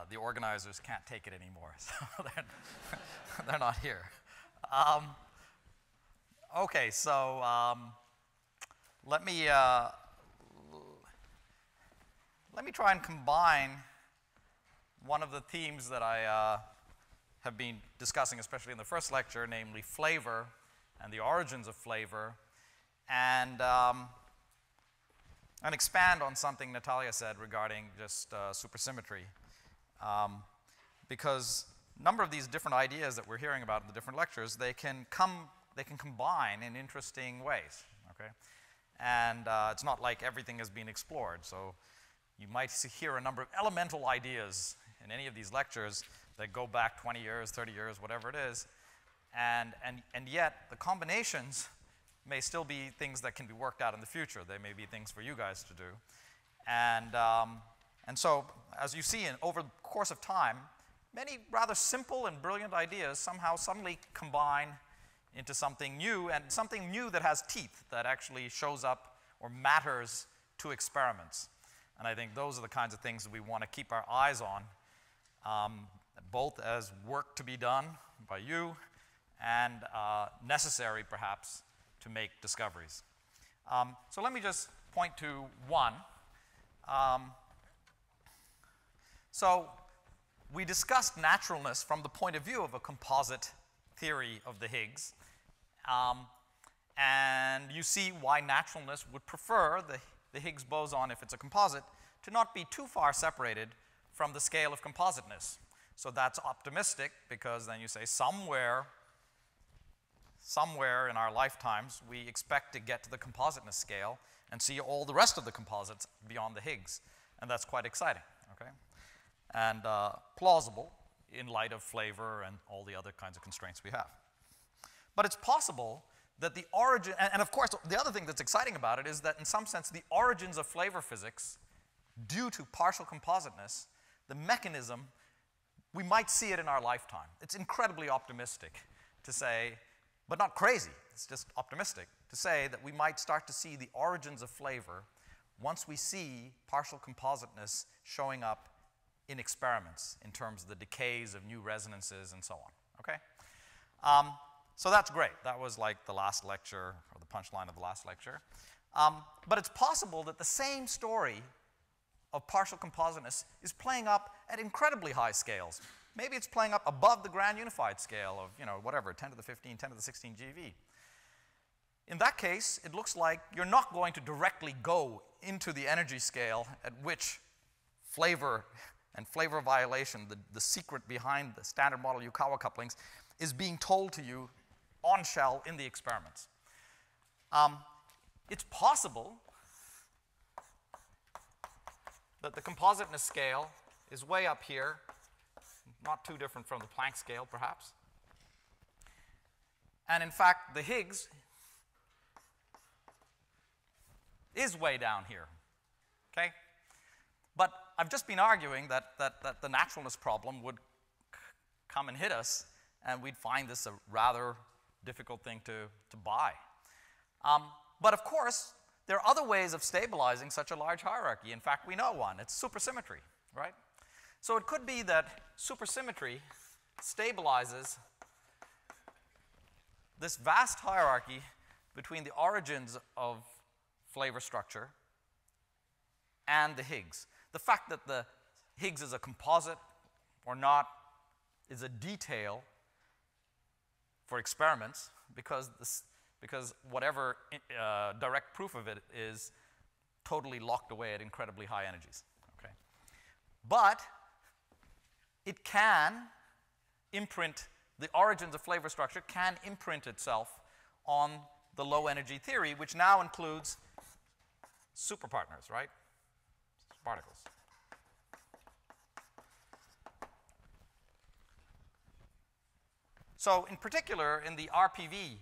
the organizers can't take it anymore, so they're not here. Okay, so let me try and combine one of the themes that I have been discussing, especially in the first lecture, namely flavor and the origins of flavor, and expand on something Natalia said regarding just supersymmetry. Because a number of these different ideas that we're hearing about in the different lectures, they can combine in interesting ways, okay? And it's not like everything has been explored. So you might hear a number of elemental ideas in any of these lectures that go back 20 years, 30 years, whatever it is. And yet the combinations may still be things that can be worked out in the future. They may be things for you guys to do. And so, as you see, over the course of time, many rather simple and brilliant ideas somehow suddenly combine into something new, and something new that has teeth, that actually shows up or matters to experiments. And I think those are the kinds of things that we want to keep our eyes on, both as work to be done by you and necessary, perhaps, to make discoveries. So let me just point to one. So we discussed naturalness from the point of view of a composite theory of the Higgs. And you see why naturalness would prefer the Higgs boson, if it's a composite, to not be too far separated from the scale of compositeness. So that's optimistic, because then you say somewhere in our lifetimes, we expect to get to the compositeness scale and see all the rest of the composites beyond the Higgs. And that's quite exciting, okay? And plausible in light of flavor and all the other kinds of constraints we have. But it's possible that the origin, and of course, the other thing that's exciting about it is that in some sense, the origins of flavor physics, due to partial compositeness, the mechanism, we might see it in our lifetime. It's incredibly optimistic to say, but not crazy, it's just optimistic, to say that we might start to see the origins of flavor once we see partial compositeness showing up in experiments in terms of the decays of new resonances and so on, okay? So that's great. That was like the last lecture, or the punchline of the last lecture. But it's possible that the same story of partial compositeness is playing up at incredibly high scales. Maybe it's playing up above the grand unified scale of, you know, whatever, 10 to the 15, 10 to the 16 GeV. In that case, it looks like you're not going to directly go into the energy scale at which flavor and flavor violation, the secret behind the standard model Yukawa couplings, is being told to you on shell in the experiments. It's possible that the compositeness scale is way up here, not too different from the Planck scale, perhaps. And in fact, the Higgs is way down here, okay? But I've just been arguing that the naturalness problem would come and hit us, and we'd find this a rather difficult thing to buy. But of course, there are other ways of stabilizing such a large hierarchy. In fact, we know one. It's supersymmetry, right? So it could be that supersymmetry stabilizes this vast hierarchy between the origins of flavor structure and the Higgs. The fact that the Higgs is a composite or not is a detail for experiments, because whatever direct proof of it is totally locked away at incredibly high energies, okay? But it can imprint, the origins of flavor structure can imprint itself on the low energy theory, which now includes superpartners, right? Particles. So in particular, in the RPV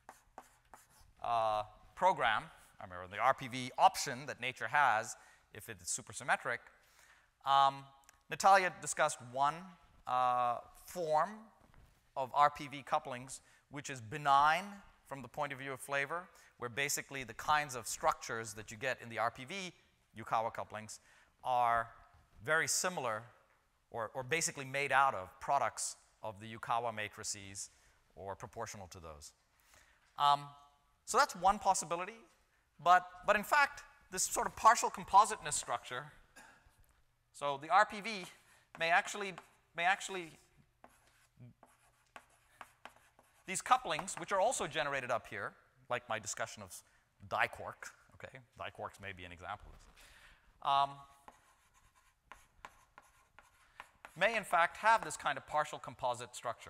program, or the RPV option that nature has if it's supersymmetric, Natalia discussed one form of RPV couplings which is benign from the point of view of flavor, where basically the kinds of structures that you get in the RPV Yukawa couplings are very similar or basically made out of products of the Yukawa matrices or proportional to those. So that's one possibility, but in fact, this sort of partial compositeness structure, so the RPV may actually, these couplings, which are also generated up here, like my discussion of diquark, okay, diquarks may be an example of this, may in fact have this kind of partial composite structure.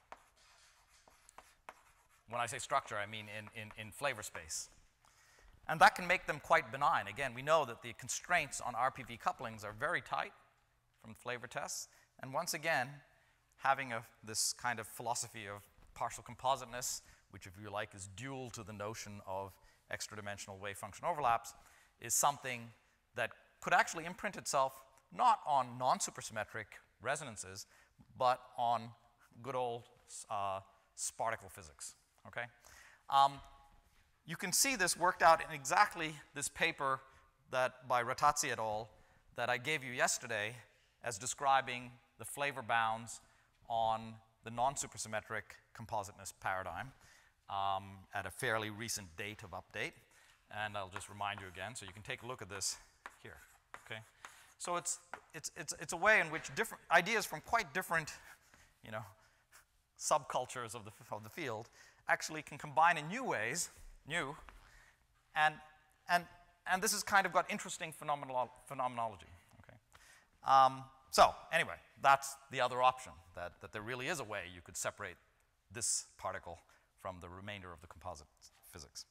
When I say structure, I mean in flavor space. And that can make them quite benign. Again, we know that the constraints on RPV couplings are very tight from flavor tests. And once again, having this kind of philosophy of partial compositeness, which if you like is dual to the notion of extra-dimensional wave function overlaps, is something that could actually imprint itself not on non-supersymmetric resonances, but on good old sparticle physics, okay? You can see this worked out in exactly this paper by Rattazzi et al. That I gave you yesterday as describing the flavor bounds on the non-supersymmetric compositeness paradigm at a fairly recent date of update. And I'll just remind you again, so you can take a look at this here, okay? So it's a way in which different ideas from quite different, you know, subcultures of the field actually can combine in new ways, and this has kind of got interesting phenomenology, okay? So anyway, that's the other option, that there really is a way you could separate this particle from the remainder of the composite physics.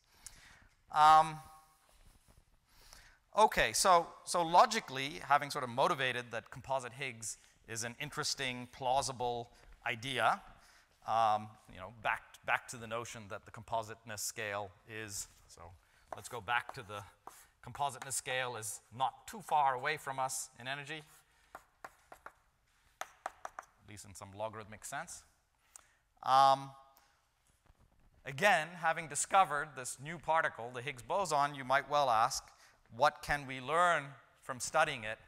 Okay, so logically, having sort of motivated that composite Higgs is an interesting, plausible idea, you know, back to the notion that the compositeness scale is, so let's go back to the compositeness scale is not too far away from us in energy, at least in some logarithmic sense. Again, having discovered this new particle, the Higgs boson, you might well ask, what can we learn from studying it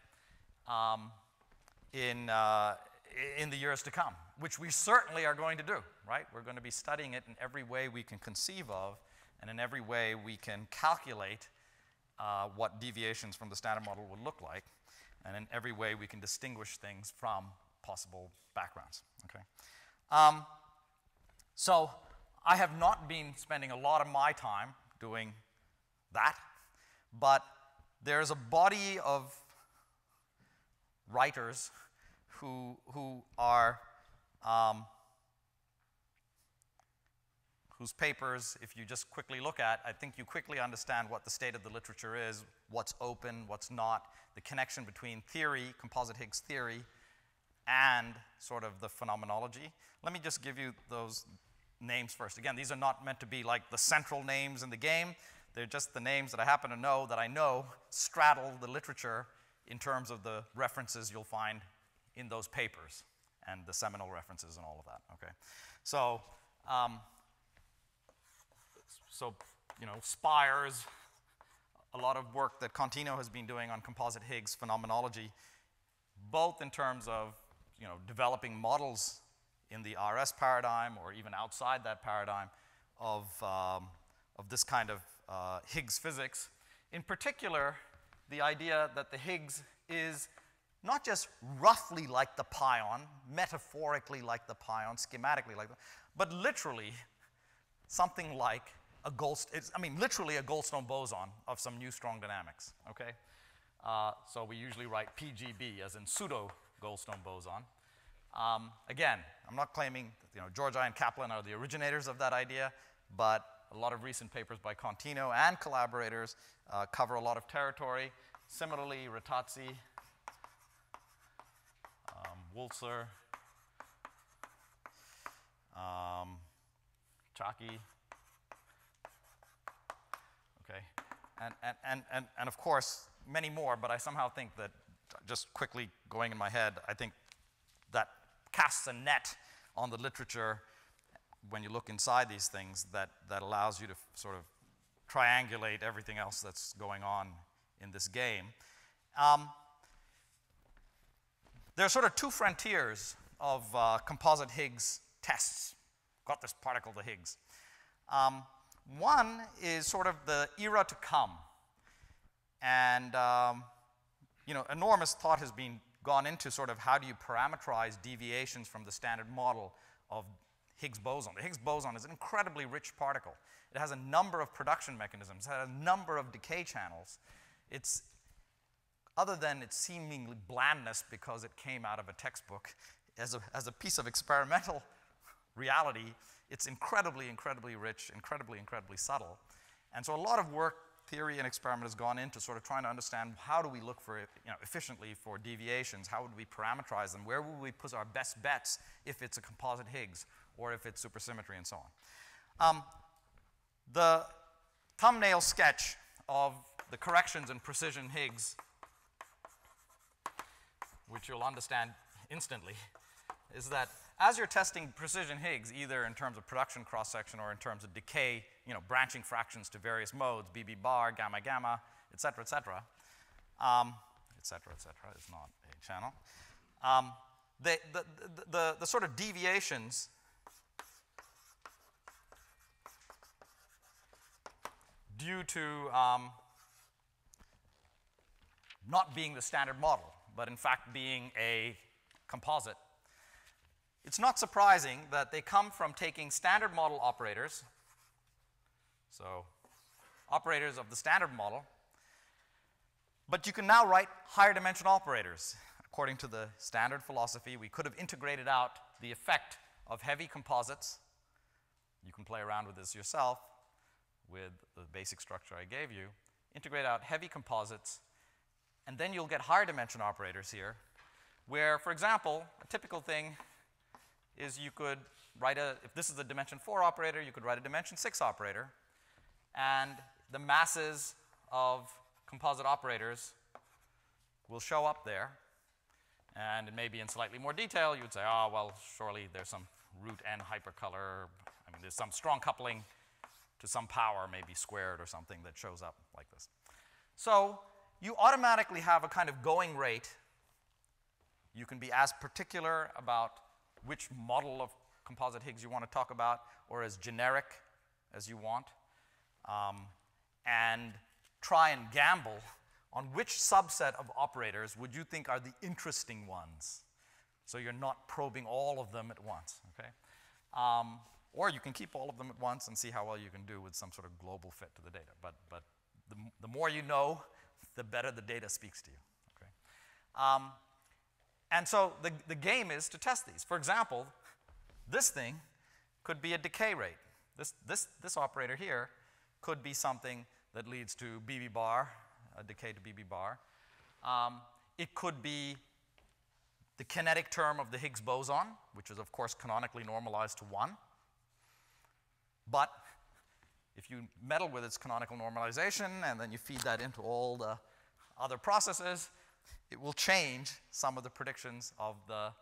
in the years to come, which we certainly are going to do, right? We're going to be studying it in every way we can conceive of, and in every way we can calculate what deviations from the standard model would look like, and in every way we can distinguish things from possible backgrounds, okay? So I have not been spending a lot of my time doing that, but there's a body of writers who are whose papers, if you just quickly look at, I think you quickly understand what the state of the literature is, what's open, what's not, the connection between theory, composite Higgs theory, and sort of the phenomenology. Let me just give you those names first. Again, these are not meant to be like the central names in the game. They're just the names that I happen to know that I know straddle the literature in terms of the references you'll find in those papers and the seminal references and all of that, okay? So, you know, Spires, a lot of work that Contino has been doing on composite Higgs phenomenology, both in terms of, you know, developing models in the RS paradigm or even outside that paradigm of this kind of Higgs physics. In particular, the idea that the Higgs is not just roughly like the pion, metaphorically like the pion, schematically like the, but literally something like a literally a Goldstone boson of some new strong dynamics, okay? So we usually write PGB as in pseudo Goldstone boson. Again, I'm not claiming, you know, Georgi and Kaplan are the originators of that idea, but a lot of recent papers by Contino and collaborators cover a lot of territory. Similarly, Rattazzi, Wulzer, Chaki, okay, and of course many more. But I somehow think that, just quickly going in my head, I think that casts a net on the literature when you look inside these things that allows you to sort of triangulate everything else that's going on in this game. There are sort of two frontiers of composite Higgs tests. Got this particle, the Higgs. One is sort of the era to come. And enormous thought has been gone into sort of how do you parameterize deviations from the standard model of Higgs boson. The Higgs boson is an incredibly rich particle. It has a number of production mechanisms. It has a number of decay channels. It's, other than its seemingly blandness because it came out of a textbook, as a piece of experimental reality, it's incredibly, incredibly rich, incredibly, incredibly subtle. And so a lot of work, theory, and experiment has gone into sort of trying to understand how do we look for, efficiently for deviations, how would we parameterize them, where would we put our best bets if it's a composite Higgs or if it's supersymmetry and so on. The thumbnail sketch of the corrections in precision Higgs, which you'll understand instantly, is that as you're testing precision Higgs, either in terms of production cross-section or in terms of decay, branching fractions to various modes, BB bar, gamma gamma, et cetera, et cetera, is not a channel. The sort of deviations due to not being the standard model, but in fact being a composite, it's not surprising that they come from taking standard model operators, so operators of the standard model, but you can now write higher dimension operators. According to the standard philosophy, we could have integrated out the effect of heavy composites. You can play around with this yourself with the basic structure I gave you. Integrate out heavy composites, and then you'll get higher dimension operators here, where, for example, a typical thing is you could write if this is a dimension 4 operator, you could write a dimension 6 operator, and the masses of composite operators will show up there, and it may be in slightly more detail. You would say, oh, well, surely there's some root n hypercolor. I mean, there's some strong coupling to some power, maybe squared or something, that shows up like this. So you automatically have a kind of going rate. You can be as particular about which model of composite Higgs you want to talk about, or as generic as you want, and try and gamble on which subset of operators would you think are the interesting ones. So you're not probing all of them at once, okay? Or you can keep all of them at once and see how well you can do with some sort of global fit to the data. But the more you know, the better the data speaks to you, okay? And so the game is to test these. For example, this thing could be a decay rate. This operator here could be something that leads to BB bar, a decay to BB bar. It could be the kinetic term of the Higgs boson, which is, of course, canonically normalized to 1. But if you meddle with its canonical normalization and then you feed that into all the other processes, it will change some of the predictions of the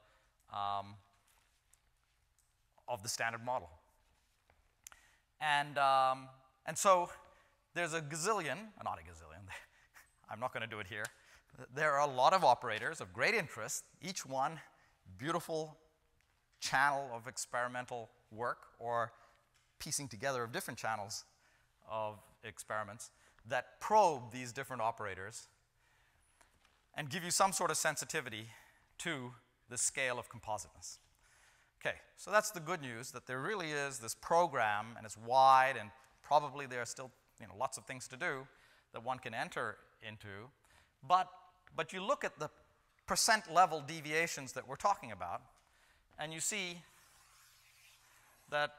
standard model. And so there's a gazillion, not a gazillion, I'm not going to do it here. There are a lot of operators of great interest, each one beautiful channel of experimental work or piecing together of different channels of experiments that probe these different operators and give you some sort of sensitivity to the scale of compositeness. Okay, so that's the good news, that there really is this program, and it's wide, and probably there are still lots of things to do that one can enter into. But you look at the percent level deviations that we're talking about, and you see that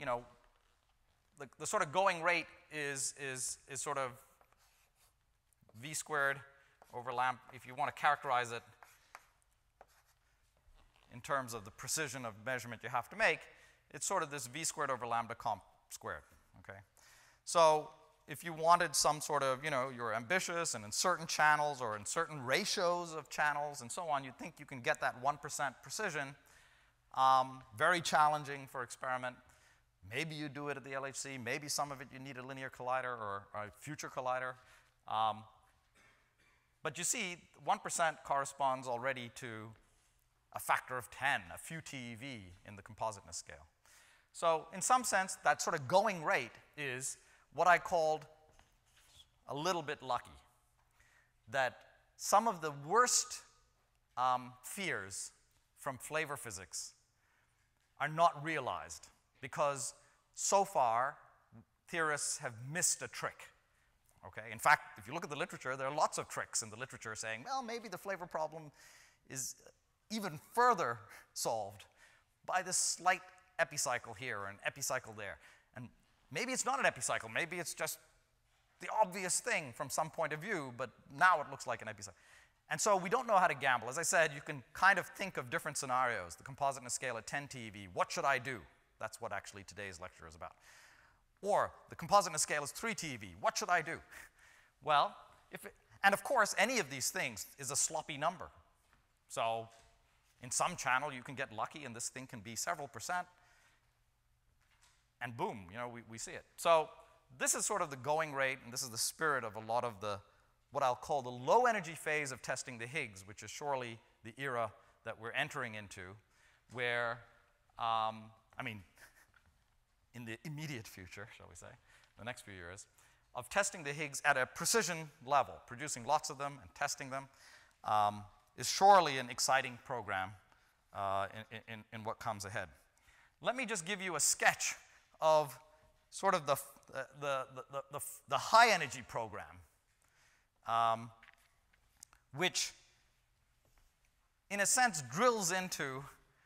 the sort of going rate is sort of v squared over lambda. If you want to characterize it in terms of the precision of measurement you have to make, it's sort of this v squared over lambda comp squared, okay? So if you wanted some sort of, you're ambitious and in certain channels or in certain ratios of channels and so on, you'd think you can get that 1% precision. Very challenging for experiment. Maybe you do it at the LHC. Maybe some of it you need a linear collider or a future collider. But you see, 1% corresponds already to a factor of 10, a few TeV in the compositeness scale. So in some sense, that sort of going rate is what I called a little bit lucky, that some of the worst fears from flavor physics are not realized because so far theorists have missed a trick. Okay? In fact, if you look at the literature, there are lots of tricks in the literature saying, well, maybe the flavor problem is even further solved by this slight epicycle here or an epicycle there. And maybe it's not an epicycle. Maybe it's just the obvious thing from some point of view, but now it looks like an epicycle. And so we don't know how to gamble. As I said, you can kind of think of different scenarios. The compositeness scale at 10 TeV, what should I do? That's what actually today's lecture is about. Or the compositeness scale is 3 TeV, what should I do? Well, and of course, any of these things is a sloppy number. So in some channel, you can get lucky, and this thing can be several percent, and boom, you know, we see it. So this is sort of the going rate, and this is the spirit of a lot of the, what I'll call the low energy phase of testing the Higgs, which is surely the era that we're entering into, where, I mean, in the immediate future, shall we say, the next few years, of testing the Higgs at a precision level, producing lots of them and testing them, is surely an exciting program in what comes ahead. Let me just give you a sketch of sort of the high energy program, which in a sense drills into,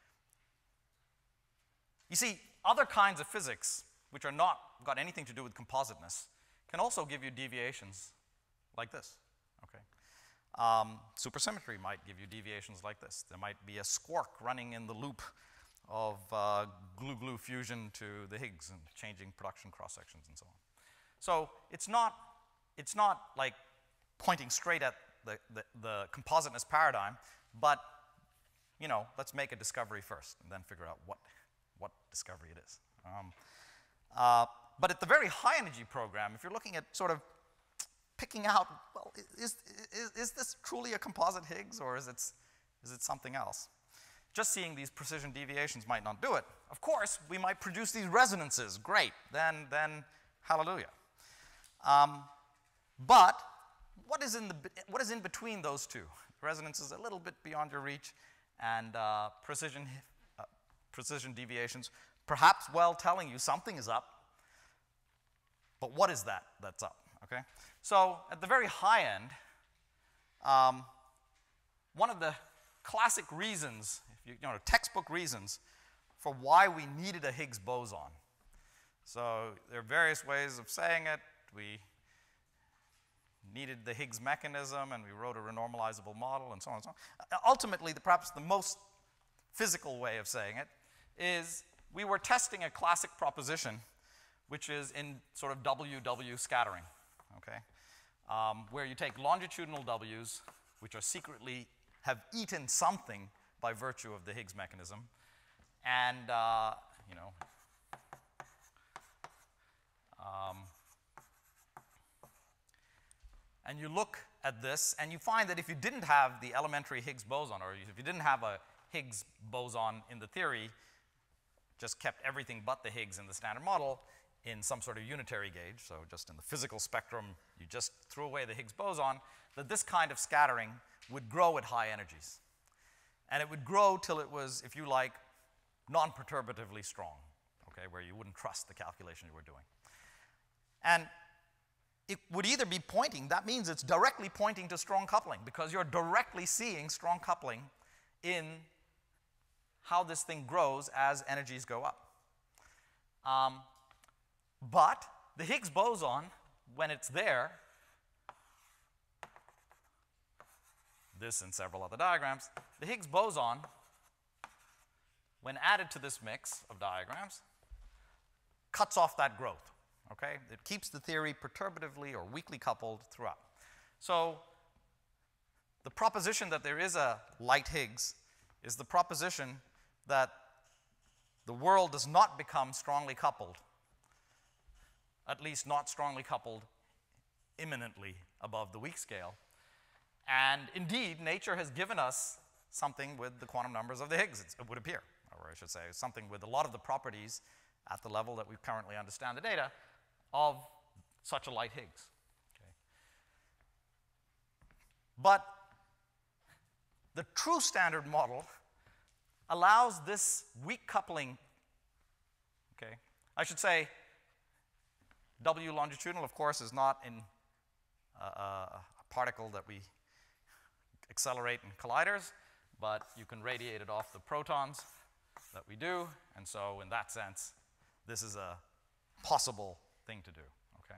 you see, other kinds of physics, which are not got anything to do with compositeness, can also give you deviations like this, okay? Supersymmetry might give you deviations like this. There might be a squark running in the loop of glue-glue fusion to the Higgs and changing production cross-sections and so on. So it's not like pointing straight at the compositeness paradigm, but, you know, let's make a discovery first and then figure out what discovery it is. But at the very high energy program, if you're looking at sort of picking out, well, is this truly a composite Higgs, or is it something else? Just seeing these precision deviations might not do it. Of course, we might produce these resonances. Great, then hallelujah. But what is in between those two? Resonance is a little bit beyond your reach, and precision deviations, perhaps well telling you something is up, but what is that that's up, okay? So at the very high end, one of the classic reasons, textbook reasons for why we needed a Higgs boson. So there are various ways of saying it. We needed the Higgs mechanism, and we wrote a renormalizable model, and so on and so on. Ultimately, perhaps the most physical way of saying it is we were testing a classic proposition, which is in sort of WW scattering, okay? Where you take longitudinal W's, which are secretly have eaten something by virtue of the Higgs mechanism, and, and you look at this, and you find that if you didn't have the elementary Higgs boson, or if you didn't have a Higgs boson in the theory, just kept everything but the Higgs in the standard model in some sort of unitary gauge, so just in the physical spectrum, you just threw away the Higgs boson, that this kind of scattering would grow at high energies. And it would grow till it was, if you like, non-perturbatively strong, okay, where you wouldn't trust the calculation you were doing. And it would either be pointing, that means it's directly pointing to strong coupling, because you're directly seeing strong coupling in how this thing grows as energies go up. But the Higgs boson, when it's there, this and several other diagrams, the Higgs boson, when added to this mix of diagrams, cuts off that growth, okay? It keeps the theory perturbatively or weakly coupled throughout. So the proposition that there is a light Higgs is the proposition that the world does not become strongly coupled, at least not strongly coupled imminently above the weak scale. And indeed, nature has given us something with the quantum numbers of the Higgs, it would appear, or I should say something with a lot of the properties at the level that we currently understand the data of such a light Higgs. Okay. But the true standard model allows this weak coupling. Okay. I should say W longitudinal, of course, is not in a particle that we accelerate in colliders, but you can radiate it off the protons that we do, and so in that sense, this is a possible thing to do, okay?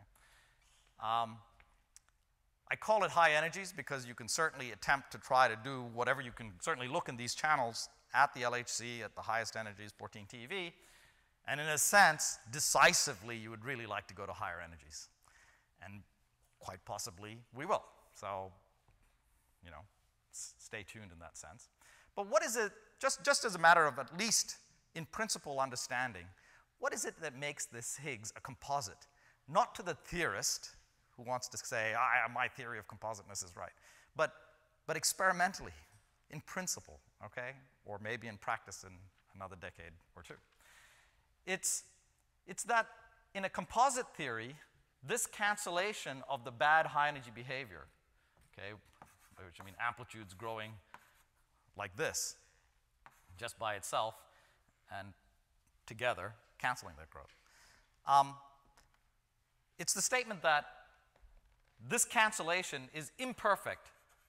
I call it high energies because you can certainly attempt to try to do whatever you can certainly look in these channels at the LHC at the highest energies, 14 TeV, and in a sense, decisively, you would really like to go to higher energies. And quite possibly, we will. So, you know, stay tuned in that sense. But what is it, just as a matter of at least in principle understanding, what is it that makes this Higgs a composite? Not to the theorist who wants to say, my theory of compositeness is right, but experimentally, in principle, okay? Or maybe in practice in another decade or two. It's that in a composite theory, this cancellation of the bad high energy behavior, okay, which I mean amplitudes growing like this, just by itself, and together, canceling that growth. It's the statement that this cancellation is imperfect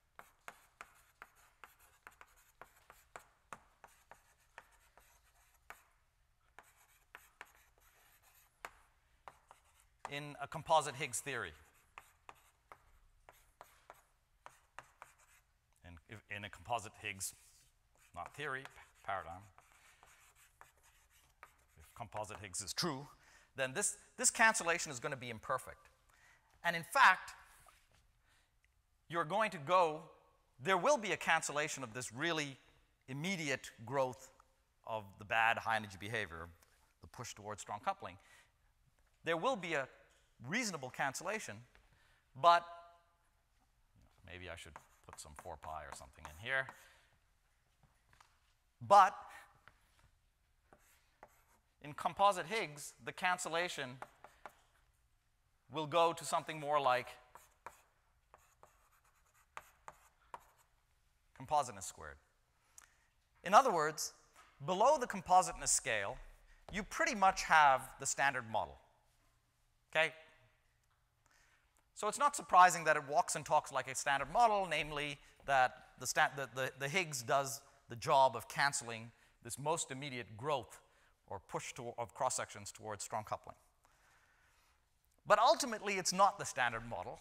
in a composite Higgs theory. In a composite Higgs, not theory, paradigm. If composite Higgs is true, then this cancellation is going to be imperfect. And in fact, there will be a cancellation of this really immediate growth of the bad high energy behavior, the push towards strong coupling. There will be a reasonable cancellation, but maybe I should put some 4 pi or something in here. But in composite Higgs, the cancellation will go to something more like compositeness squared. In other words, below the compositeness scale, you pretty much have the standard model. Okay? So it's not surprising that it walks and talks like a standard model, namely that the Higgs does the job of canceling this most immediate growth or push of cross-sections towards strong coupling. But ultimately, it's not the standard model.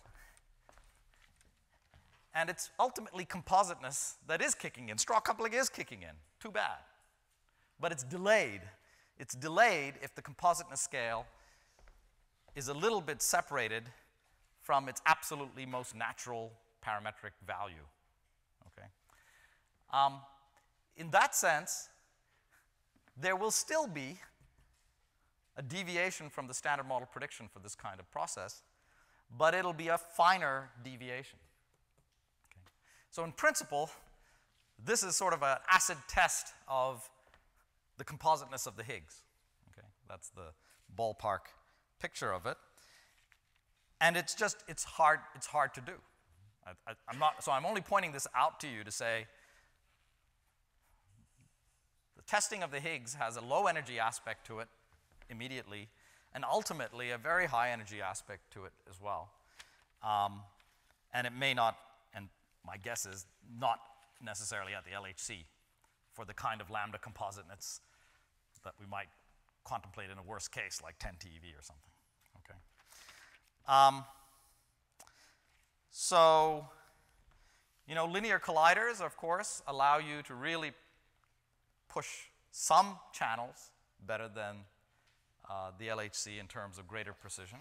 And it's ultimately compositeness that is kicking in. Strong coupling is kicking in. Too bad. But it's delayed. It's delayed if the compositeness scale is a little bit separated from its absolutely most natural parametric value. Okay? In that sense, there will still be a deviation from the standard model prediction for this kind of process, but it'll be a finer deviation. Okay? So in principle, this is sort of an acid test of the compositeness of the Higgs. Okay? That's the ballpark picture of it. And it's hard to do. So I'm only pointing this out to you to say the testing of the Higgs has a low energy aspect to it immediately, and ultimately a very high energy aspect to it as well. And it may not, and my guess is not necessarily at the LHC for the kind of lambda compositeness that we might contemplate in a worst case like 10 TeV or something. Okay. So, you know, linear colliders, of course, allow you to really push some channels better than the LHC in terms of greater precision.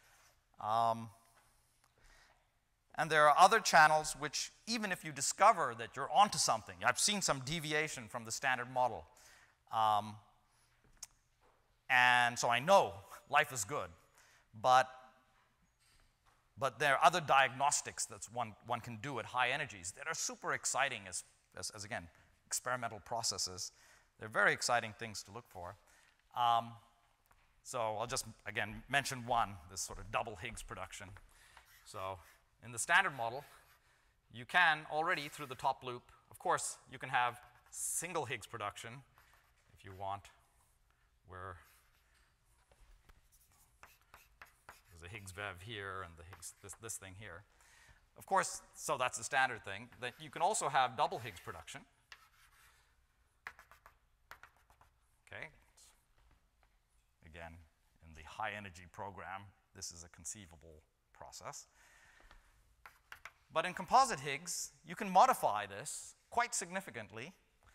And there are other channels which, even if you discover that you're onto something, I've seen some deviation from the standard model, and so I know life is good, but there are other diagnostics that one can do at high energies that are super exciting as as again, experimental processes. They're very exciting things to look for. So I'll just, again, mention one, this sort of double Higgs production. So in the standard model, you can already, through the top loop, of course, you can have single Higgs production if you want, where there's a Higgs VEV here and the Higgs, this thing here. Of course, so that's the standard thing. That you can also have double Higgs production. Okay. Again, in the high energy program, this is a conceivable process. But in composite Higgs, you can modify this quite significantly,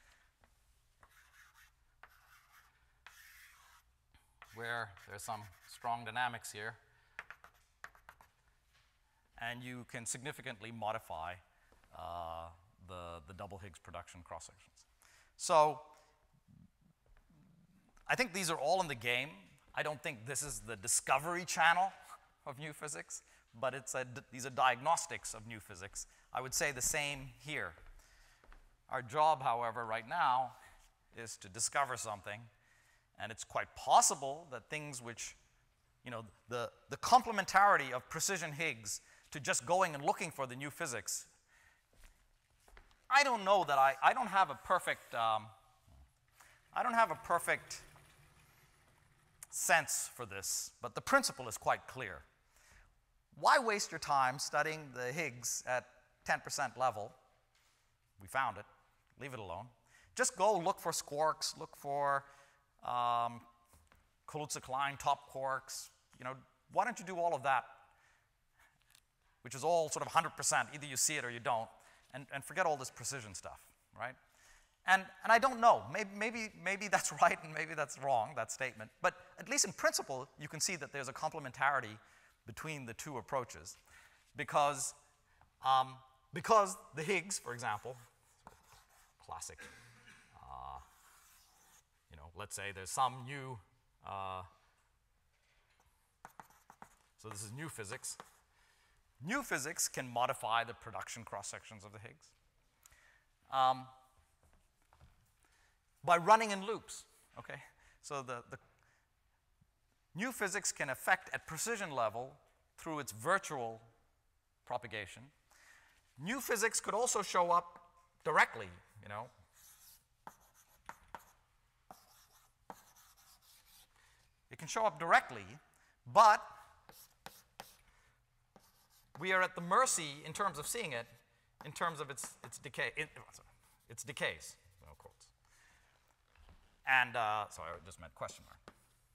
where there's some strong dynamics here, and you can significantly modify the double Higgs production cross-sections. So I think these are all in the game. I don't think this is the discovery channel of new physics, but these are diagnostics of new physics. I would say the same here. Our job, however, right now is to discover something, and it's quite possible that things which, you know, the complementarity of precision Higgs to just going and looking for the new physics, I don't know that I don't have a perfect, sense for this, but the principle is quite clear. Why waste your time studying the Higgs at 10% level? We found it. Leave it alone. Just go look for squarks, look for Kaluza-Klein top quarks. You know, why don't you do all of that, which is all sort of 100%. Either you see it or you don't, and forget all this precision stuff, right? And I don't know. Maybe that's right and maybe that's wrong, that statement. But at least in principle, you can see that there's a complementarity between the two approaches, because the Higgs, for example, classic, you know, let's say there's some new, so this is new physics. New physics can modify the production cross-sections of the Higgs by running in loops, okay? So the new physics can affect at precision level through its virtual propagation. New physics could also show up directly, you know. It can show up directly, but we are at the mercy, in terms of seeing it, in terms of its decay, its decays, no quotes. And, sorry, I just meant question mark.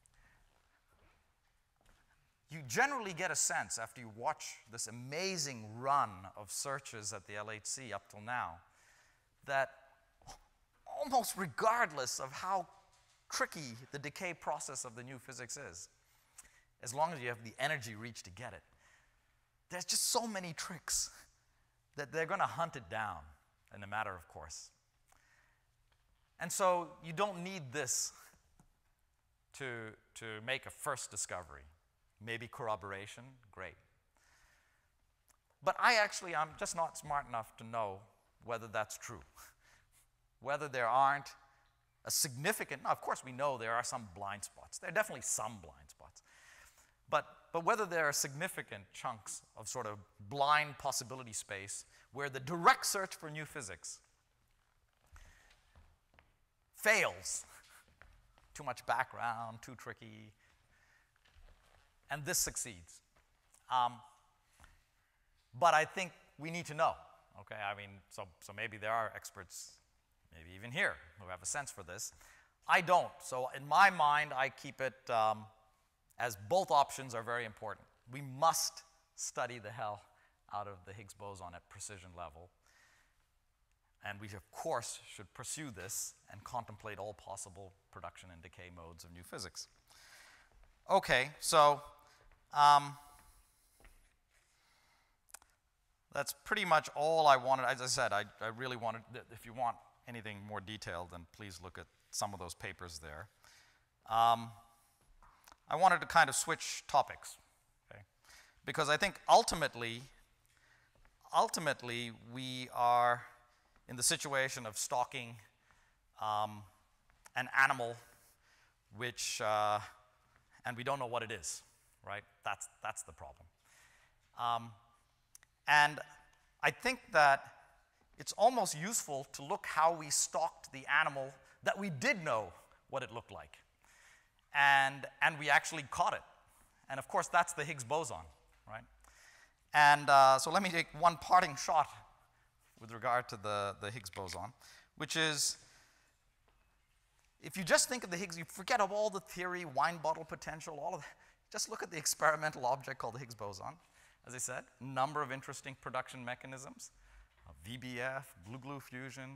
You generally get a sense after you watch this amazing run of searches at the LHC up till now that almost regardless of how tricky the decay process of the new physics is, as long as you have the energy reach to get it, there's just so many tricks that they're going to hunt it down in a matter of course. And so you don't need this to make a first discovery. Maybe corroboration, great. But I'm just not smart enough to know whether that's true. Whether there aren't a significant, now of course we know there are some blind spots. There are definitely some blind spots. But whether there are significant chunks of sort of blind possibility space where the direct search for new physics fails. Too much background, too tricky, and this succeeds. But I think we need to know, okay? I mean, so maybe there are experts, maybe even here, who have a sense for this. I don't. So in my mind, I keep it as both options are very important. We must study the hell out of the Higgs boson at precision level. And we, of course, should pursue this and contemplate all possible production and decay modes of new physics. Okay, so that's pretty much all I wanted. As I said, I really wanted, if you want anything more detailed, then please look at some of those papers there. I wanted to kind of switch topics, okay? Because I think ultimately we are in the situation of stalking an animal which, and we don't know what it is, right? That's the problem. And I think that it's almost useful to look how we stalked the animal that we did know what it looked like. And we actually caught it. And of course, that's the Higgs boson, right? And so let me take one parting shot with regard to the Higgs boson, which is, if you just think of the Higgs, you forget of all the theory, wine bottle potential, all of that. Just look at the experimental object called the Higgs boson. As I said, number of interesting production mechanisms, VBF, glue-glue fusion,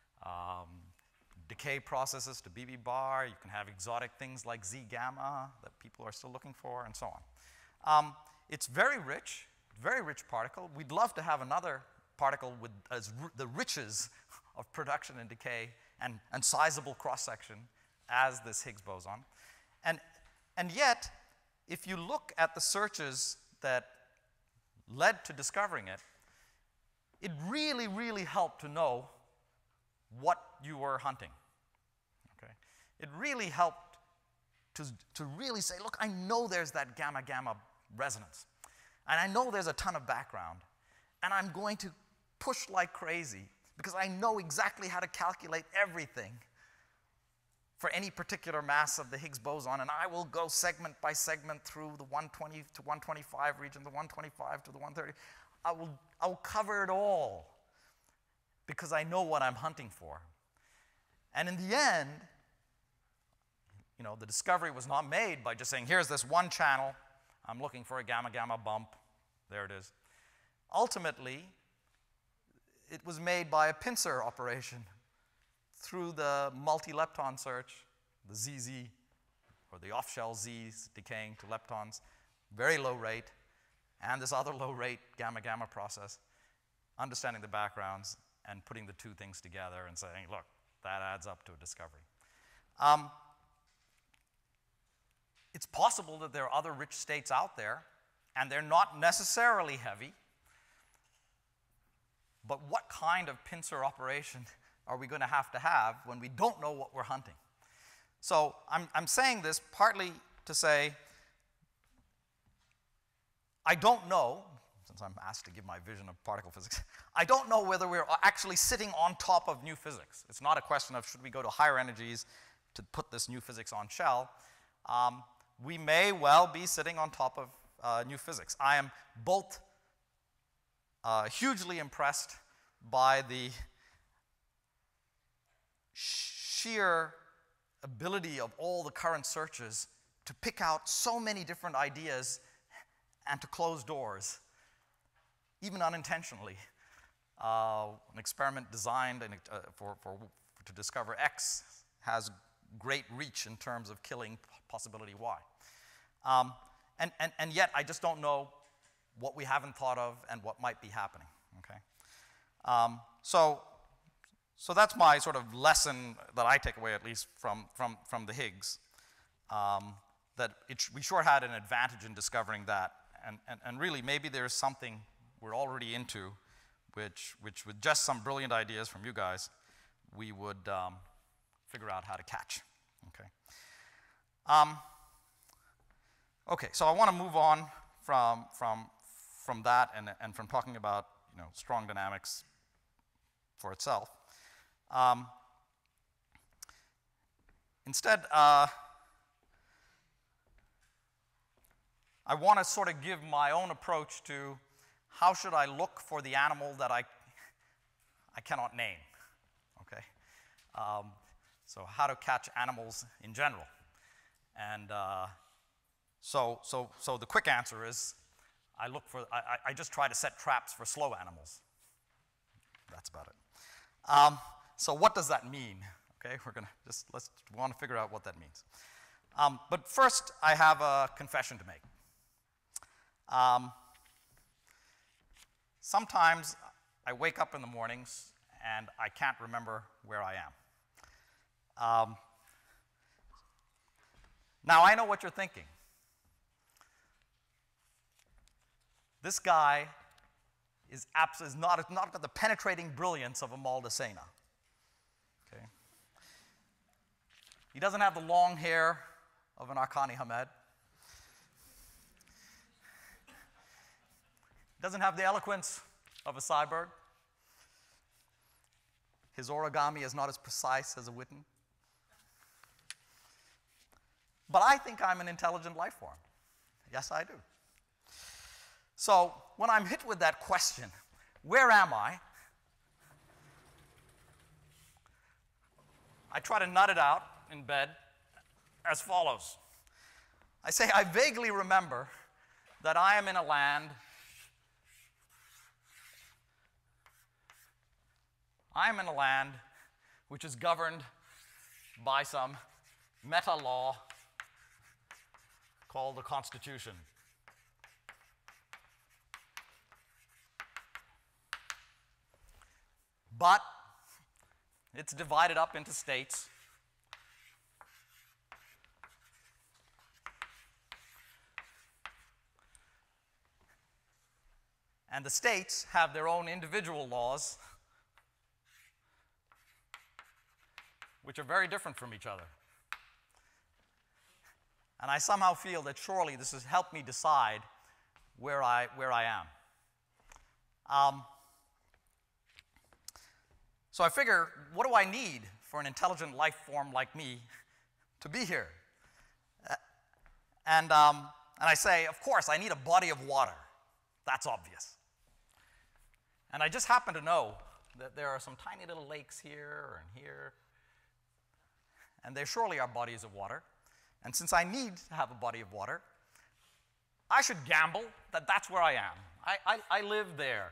decay processes to BB bar. You can have exotic things like Z gamma that people are still looking for, and so on. It's very rich particle. We'd love to have another particle with the riches of production and decay and sizable cross-section as this Higgs boson. And yet, if you look at the searches that led to discovering it, it really, really helped to know what you were hunting. Okay? It really helped to really say, look, I know there's that gamma-gamma resonance. And I know there's a ton of background. And I'm going to push like crazy because I know exactly how to calculate everything for any particular mass of the Higgs boson. And I will go segment by segment through the 120 to 125 region, the 125 to the 130. I will cover it all because I know what I'm hunting for. And in the end, you know, the discovery was not made by just saying, here's this one channel, I'm looking for a gamma-gamma bump, there it is. Ultimately, it was made by a pincer operation through the multi-lepton search, the ZZ, or the off-shell Z's decaying to leptons, very low rate, and this other low rate gamma-gamma process, understanding the backgrounds and putting the two things together and saying, look, that adds up to a discovery. It's possible that there are other rich states out there, and they're not necessarily heavy, but what kind of pincer operation are we going to have when we don't know what we're hunting? So I'm saying this partly to say, I don't know, since I'm asked to give my vision of particle physics, I don't know whether we're actually sitting on top of new physics. It's not a question of should we go to higher energies to put this new physics on shell. We may well be sitting on top of new physics. I am both hugely impressed by the sheer ability of all the current searches to pick out so many different ideas and to close doors, even unintentionally. An experiment designed to discover X has great reach in terms of killing possibility Y. And yet, I just don't know what we haven't thought of and what might be happening. Okay? So that's my sort of lesson that I take away, at least from the Higgs, that we sure had an advantage in discovering that. And really, maybe there's something we're already into, which with just some brilliant ideas from you guys, we would figure out how to catch. Okay. Okay. So I want to move on from that and from talking about strong dynamics for itself. Instead, I want to sort of give my own approach to how should I look for the animal that I cannot name, okay? So how to catch animals in general. And so the quick answer is I just try to set traps for slow animals. That's about it. So what does that mean? Okay, we want to figure out what that means. But first, I have a confession to make. Sometimes I wake up in the mornings and I can't remember where I am. Now, I know what you're thinking. This guy is not got the penetrating brilliance of a Maldacena. Okay? He doesn't have the long hair of an Arkani Hamed. He doesn't have the eloquence of a Cyberg. His origami is not as precise as a Witten. But I think I'm an intelligent life form. Yes, I do. So when I'm hit with that question, where am I try to nut it out in bed as follows. I say, I vaguely remember that I am in a land which is governed by some meta law called the Constitution. But it's divided up into states. And the states have their own individual laws, which are very different from each other. And I somehow feel that surely this has helped me decide where I am. So I figure, what do I need for an intelligent life form like me to be here? And I say, of course, I need a body of water. That's obvious. And I just happen to know that there are some tiny little lakes here and here. And there surely are bodies of water. And since I need to have a body of water, I should gamble that that's where I am. I live there.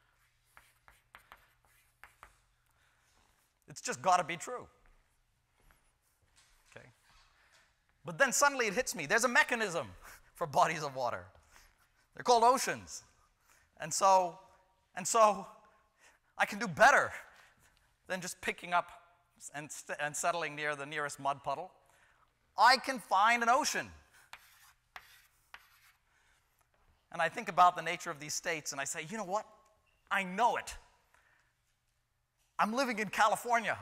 It's just got to be true. Okay? But then suddenly it hits me. There's a mechanism for bodies of water. They're called oceans. And so I can do better than just picking up and settling near the nearest mud puddle. I can find an ocean. And I think about the nature of these states, and I say, you know what? I know it. I'm living in California.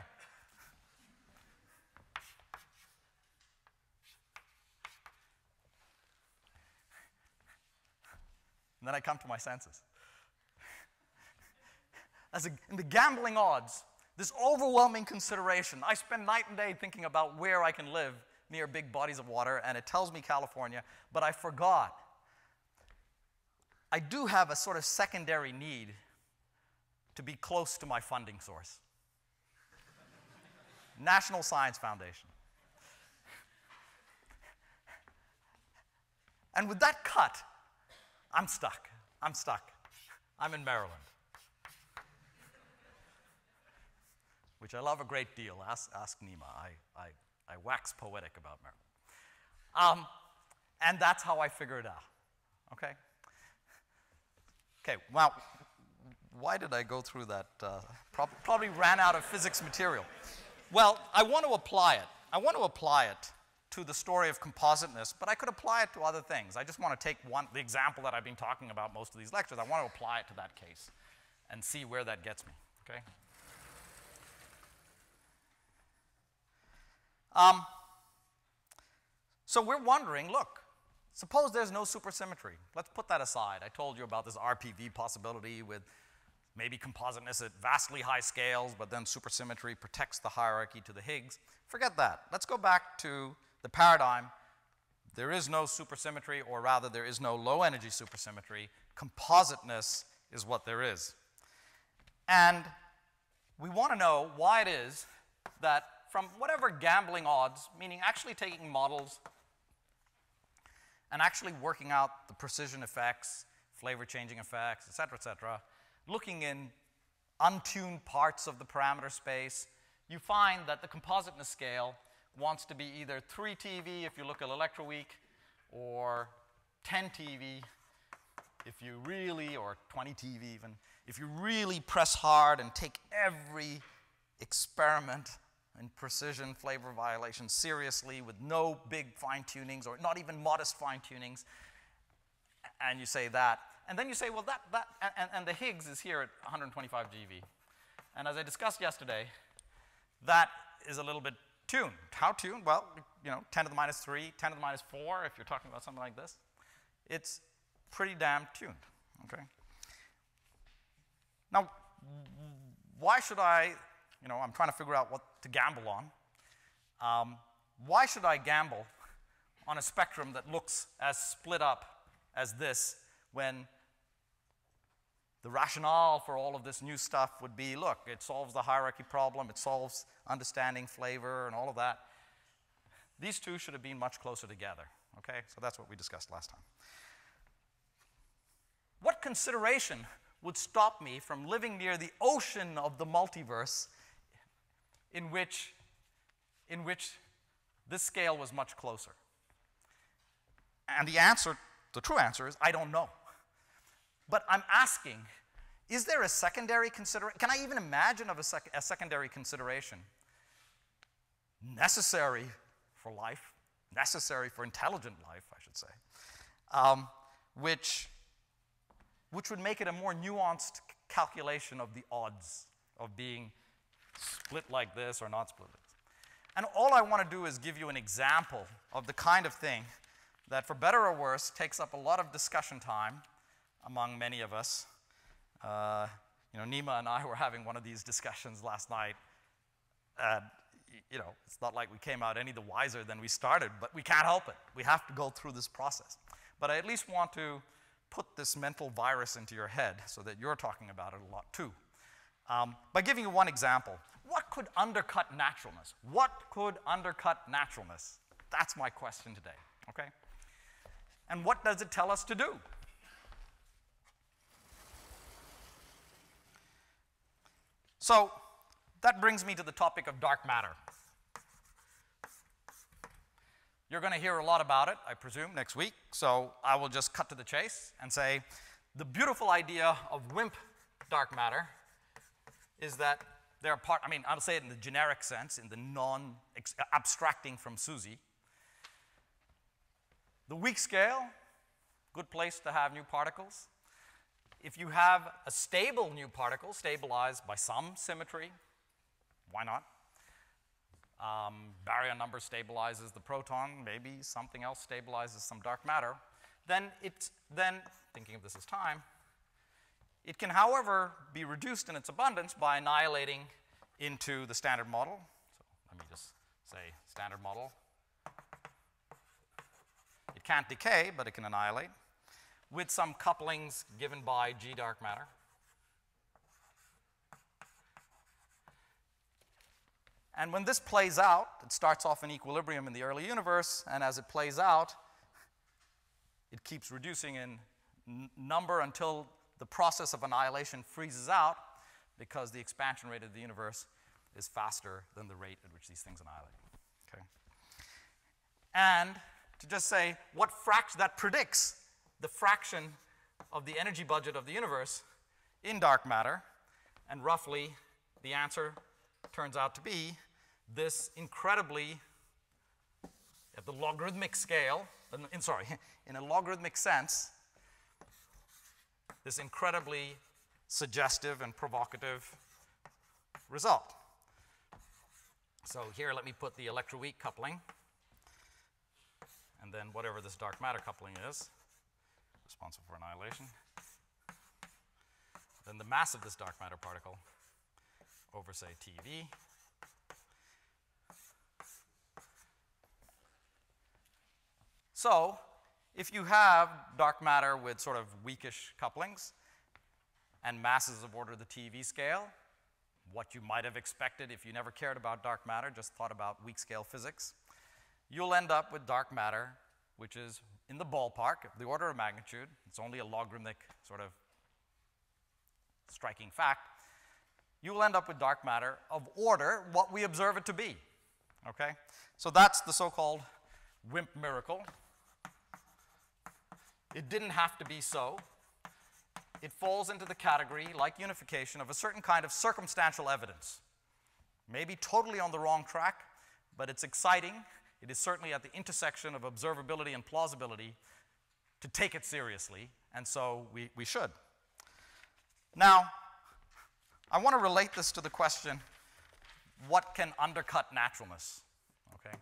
And then I come to my senses. In the gambling odds, this overwhelming consideration, I spend night and day thinking about where I can live near big bodies of water, and it tells me California, but I forgot. I do have a sort of secondary need to be close to my funding source. National Science Foundation. And with that cut, I'm stuck. I'm in Maryland, which I love a great deal. Ask Nima. I wax poetic about Maryland. And that's how I figure it out. Okay? Okay, well, why did I go through that? Probably ran out of physics material. Well, I want to apply it. I want to apply it to the story of compositeness, but I could apply it to other things. I just want to take the example that I've been talking about most of these lectures. I want to apply it to that case and see where that gets me, okay? So we're wondering, look, suppose there's no supersymmetry. Let's put that aside. I told you about this RPV possibility with maybe compositeness at vastly high scales, but then supersymmetry protects the hierarchy to the Higgs. Forget that. Let's go back to the paradigm. There is no supersymmetry, or rather there is no low-energy supersymmetry. Compositeness is what there is. And we want to know why it is that from whatever gambling odds, meaning actually taking models and actually working out the precision effects, flavor-changing effects, et cetera, looking in untuned parts of the parameter space, you find that the compositeness scale wants to be either 3 TeV if you look at electroweak, or 10 TeV if you really, or 20 TeV even, if you really press hard and take every experiment in precision flavor violation seriously with no big fine-tunings or not even modest fine-tunings, and you say that, and then you say, well, and the Higgs is here at 125 GeV. And as I discussed yesterday, that is a little bit tuned. How tuned? Well, 10 to the minus 3, 10 to the minus 4, if you're talking about something like this. It's pretty damn tuned, okay? Now, why should I'm trying to figure out what to gamble on. Why should I gamble on a spectrum that looks as split up as this when the rationale for all of this new stuff would be, look, it solves the hierarchy problem, it solves understanding flavor and all of that. These two should have been much closer together, okay? So that's what we discussed last time. What consideration would stop me from living near the ocean of the multiverse in which this scale was much closer? And the true answer is, I don't know. But I'm asking, is there a secondary consideration? Can I even imagine of a secondary consideration necessary for life, necessary for intelligent life, I should say, which would make it a more nuanced calculation of the odds of being split like this or not split like this? And all I want to do is give you an example of the kind of thing that, for better or worse, takes up a lot of discussion time among many of us. Nima and I were having one of these discussions last night. It's not like we came out any the wiser than we started, but we can't help it. We have to go through this process. But I at least want to put this mental virus into your head so that you're talking about it a lot too. By giving you one example, what could undercut naturalness? What could undercut naturalness? That's my question today, okay? And what does it tell us to do? So that brings me to the topic of dark matter. You're going to hear a lot about it, I presume, next week, so I will just cut to the chase and say the beautiful idea of WIMP dark matter is that they're I'll say it in the generic sense, in the non-abstracting from SUSY. The weak scale, good place to have new particles. If you have a stable new particle, stabilized by some symmetry, why not? Baryon number stabilizes the proton, maybe something else stabilizes some dark matter. Then, thinking of this as time, it can, however, be reduced in its abundance by annihilating into the standard model. So let me just say standard model. It can't decay, but it can annihilate, with some couplings given by G dark matter. And when this plays out, it starts off in equilibrium in the early universe, and as it plays out, it keeps reducing in number until the process of annihilation freezes out, because the expansion rate of the universe is faster than the rate at which these things annihilate. Okay? And to just say what fraction that predicts the fraction of the energy budget of the universe in dark matter, and roughly the answer turns out to be this incredibly, at the logarithmic scale, in a logarithmic sense, this incredibly suggestive and provocative result. So here, let me put the electroweak coupling, and then whatever this dark matter coupling is, responsible for annihilation. Then the mass of this dark matter particle over, say, TV. So if you have dark matter with sort of weakish couplings and masses of order the TV scale, what you might have expected if you never cared about dark matter, just thought about weak scale physics, you'll end up with dark matter which is in the ballpark of the order of magnitude. It's only a logarithmic sort of striking fact. You will end up with dark matter of order what we observe it to be, okay? So that's the so-called WIMP miracle. It didn't have to be so. It falls into the category, like unification, of a certain kind of circumstantial evidence. Maybe totally on the wrong track, but it's exciting. It is certainly at the intersection of observability and plausibility to take it seriously, and so we should. Now, I want to relate this to the question, what can undercut naturalness? Okay.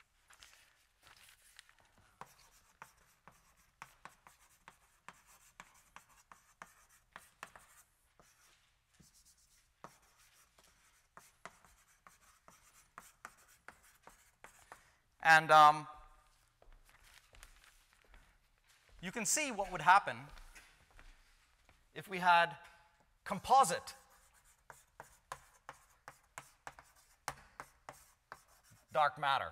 And you can see what would happen if we had composite dark matter.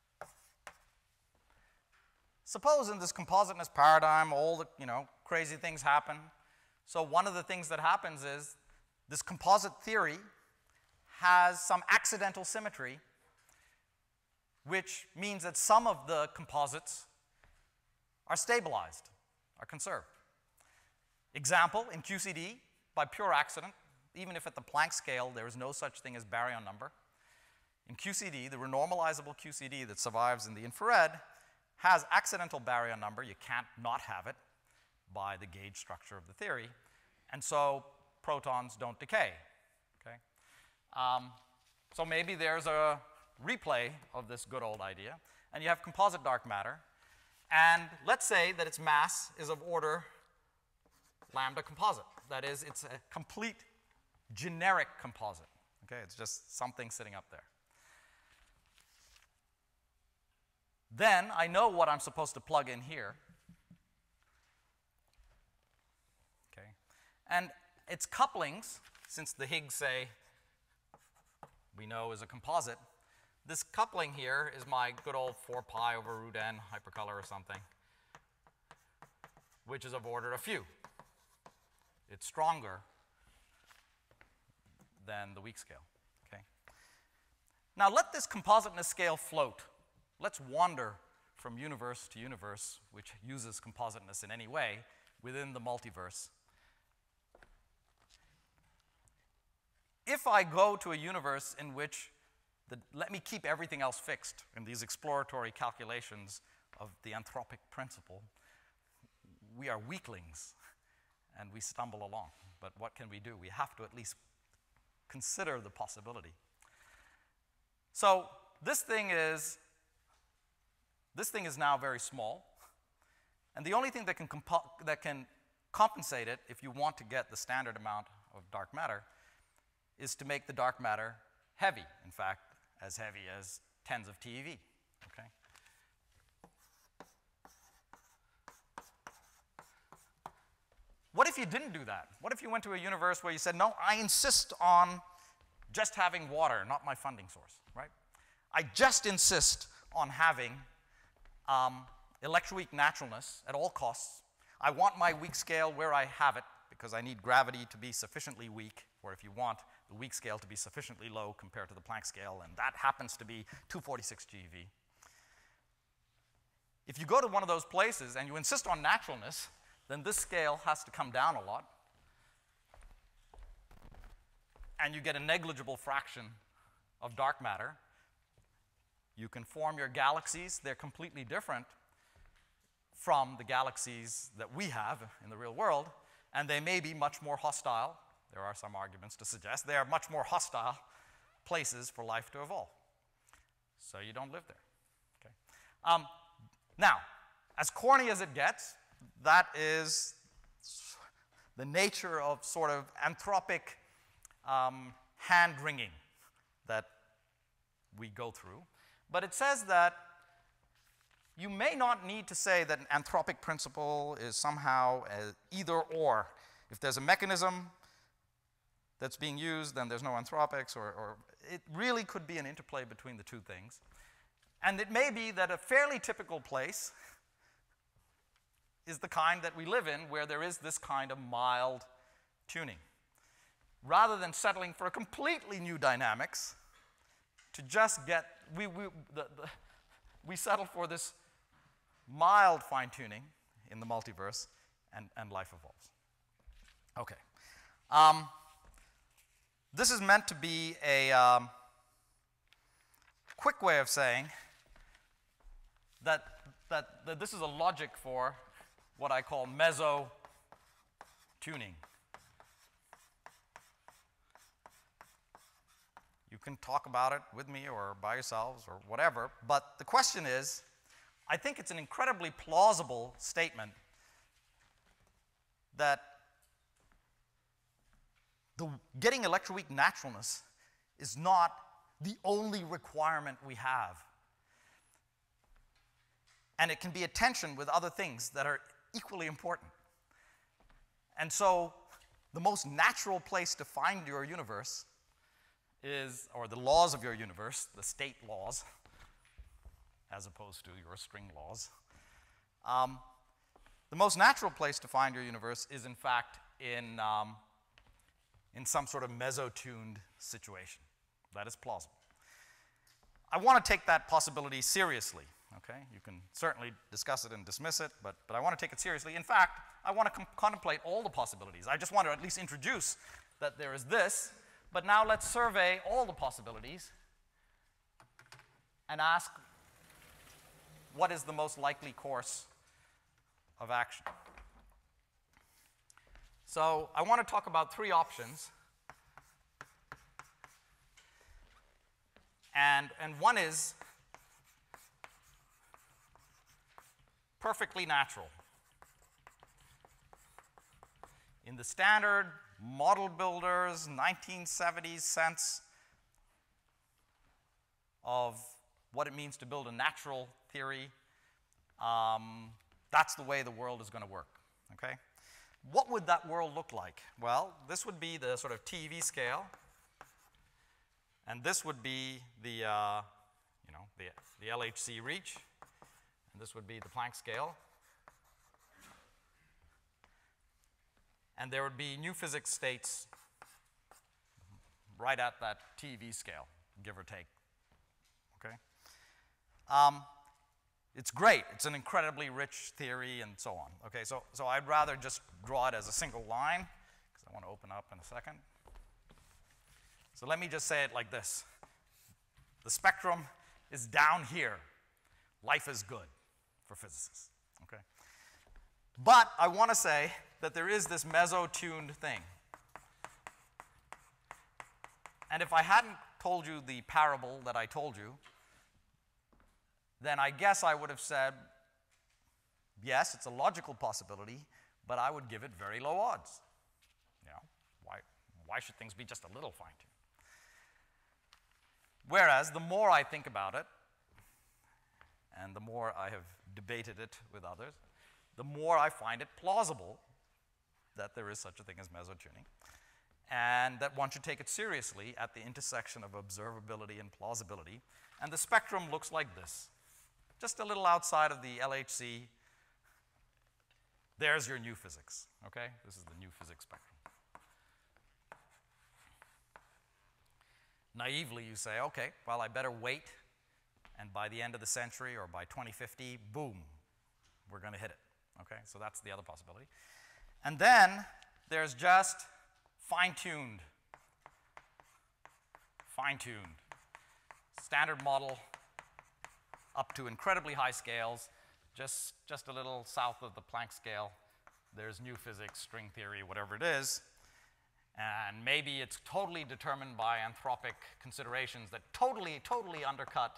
Suppose in this compositeness paradigm, all the crazy things happen. So one of the things that happens is this composite theory has some accidental symmetry, which means that some of the composites are stabilized, are conserved. Example, in QCD, by pure accident, even if at the Planck scale there is no such thing as baryon number, in QCD, the renormalizable QCD that survives in the infrared has accidental baryon number. You can't not have it by the gauge structure of the theory. And so protons don't decay. Okay? So maybe there's a replay of this good old idea, and you have composite dark matter. And let's say that its mass is of order lambda composite. That is, it's a complete generic composite. Okay? It's just something sitting up there. Then I know what I'm supposed to plug in here. Okay. And its couplings, since the Higgs say we know is a composite, this coupling here is my good old 4 pi over root n hypercolor or something, which is of order a few. It's stronger than the weak scale. Okay. Now let this compositeness scale float. Let's wander from universe to universe, which uses compositeness in any way, within the multiverse. If I go to a universe in which let me keep everything else fixed in these exploratory calculations of the anthropic principle, we are weaklings and we stumble along. But what can we do? We have to at least consider the possibility. So this thing is now very small, and the only thing that can compensate it, if you want to get the standard amount of dark matter, is to make the dark matter heavy, in fact, as heavy as tens of TeV. Okay? What if you didn't do that? What if you went to a universe where you said, no, I insist on just having water, not my funding source, right? I just insist on having electroweak naturalness at all costs. I want my weak scale where I have it, because I need gravity to be sufficiently weak, or if you want, the weak scale to be sufficiently low compared to the Planck scale, and that happons to be 246 GeV. If you go to one of those places and you insist on naturalness, then this scale has to come down a lot, and you get a negligible fraction of dark matter. You can form your galaxies. They're completely different from the galaxies that we have in the real world, and they may be much more hostile. There are some arguments to suggest they are much more hostile places for life to evolve. So you don't live there. Okay? Now, as corny as it gets, that is the nature of sort of anthropic hand-wringing that we go through. But it says that you may not need to say that an anthropic principle is somehow either or. If there's a mechanism that's being used, then there's no anthropics, or it really could be an interplay between the two things. And it may be that a fairly typical place is the kind that we live in, where there is this kind of mild tuning. Rather than settling for a completely new dynamics, to just get, we settle for this mild fine-tuning in the multiverse, and life evolves. Okay. This is meant to be a quick way of saying that this is a logic for what I call meso-tuning. You can talk about it with me or by yourselves or whatever, but the question is, I think it's an incredibly plausible statement that getting electroweak naturalness is not the only requirement we have. And it can be a tension with other things that are equally important. And so the most natural place to find your universe is, or the laws of your universe, the state laws, as opposed to your string laws, the most natural place to find your universe is, in fact, in some sort of meso-tuned situation. That is plausible. I want to take that possibility seriously. Okay? You can certainly discuss it and dismiss it, but I want to take it seriously. In fact, I want to contemplate all the possibilities. I just want to at least introduce that there is this, but now let's survey all the possibilities and ask what is the most likely course of action. So I want to talk about three options. And one is perfectly natural. In the standard model builders, 1970s sense of what it means to build a natural theory, that's the way the world is going to work, okay? What would that world look like? Well, this would be the sort of TeV scale, and this would be the LHC reach, and this would be the Planck scale. And there would be new physics states right at that TeV scale, give or take, okay? It's great. It's an incredibly rich theory and so on. Okay, so I'd rather just draw it as a single line, because I want to open up in a second. So let me just say it like this. The spectrum is down here. Life is good for physicists, okay? But I want to say that there is this meso-tuned thing. And if I hadn't told you the parable that I told you, then I guess I would have said, yes, it's a logical possibility, but I would give it very low odds. You know, why should things be just a little fine-tuned? Whereas the more I think about it, and the more I have debated it with others, the more I find it plausible that there is such a thing as meso-tuning, and that one should take it seriously at the intersection of observability and plausibility. And the spectrum looks like this. Just a little outside of the LHC, there's your new physics, okay? This is the new physics spectrum. Naively, you say, okay, well, I better wait, and by the end of the century or by 2050, boom, we're going to hit it, okay? So that's the other possibility. And then there's just fine-tuned. Standard model up to incredibly high scales, just a little south of the Planck scale. There's new physics, string theory, whatever it is. And maybe it's totally determined by anthropic considerations that totally undercut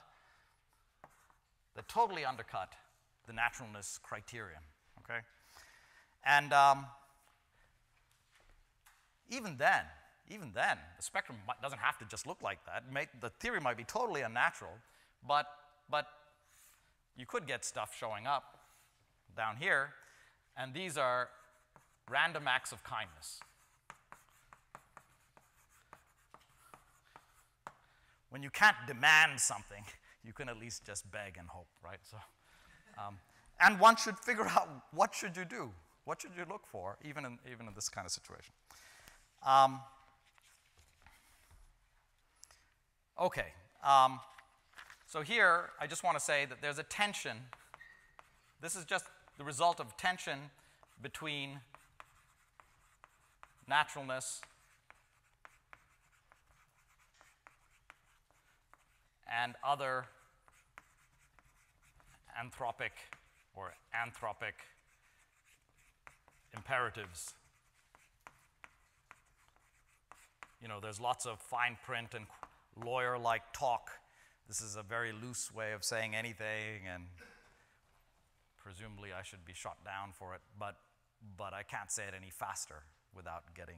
the naturalness criterion, okay? And even then, the spectrum doesn't have to just look like that. The theory might be totally unnatural, but you could get stuff showing up down here, and these are random acts of kindness. When you can't demand something, you can at least just beg and hope, right? So, and one should figure out what should you do, what should you look for, even in this kind of situation. Okay. So here, I just want to say that there's a tension. This is just the result of tension between naturalness and other anthropic imperatives. You know, there's lots of fine print and lawyer-like talk. This is a very loose way of saying anything, and presumably I should be shot down for it, but I can't say it any faster without getting,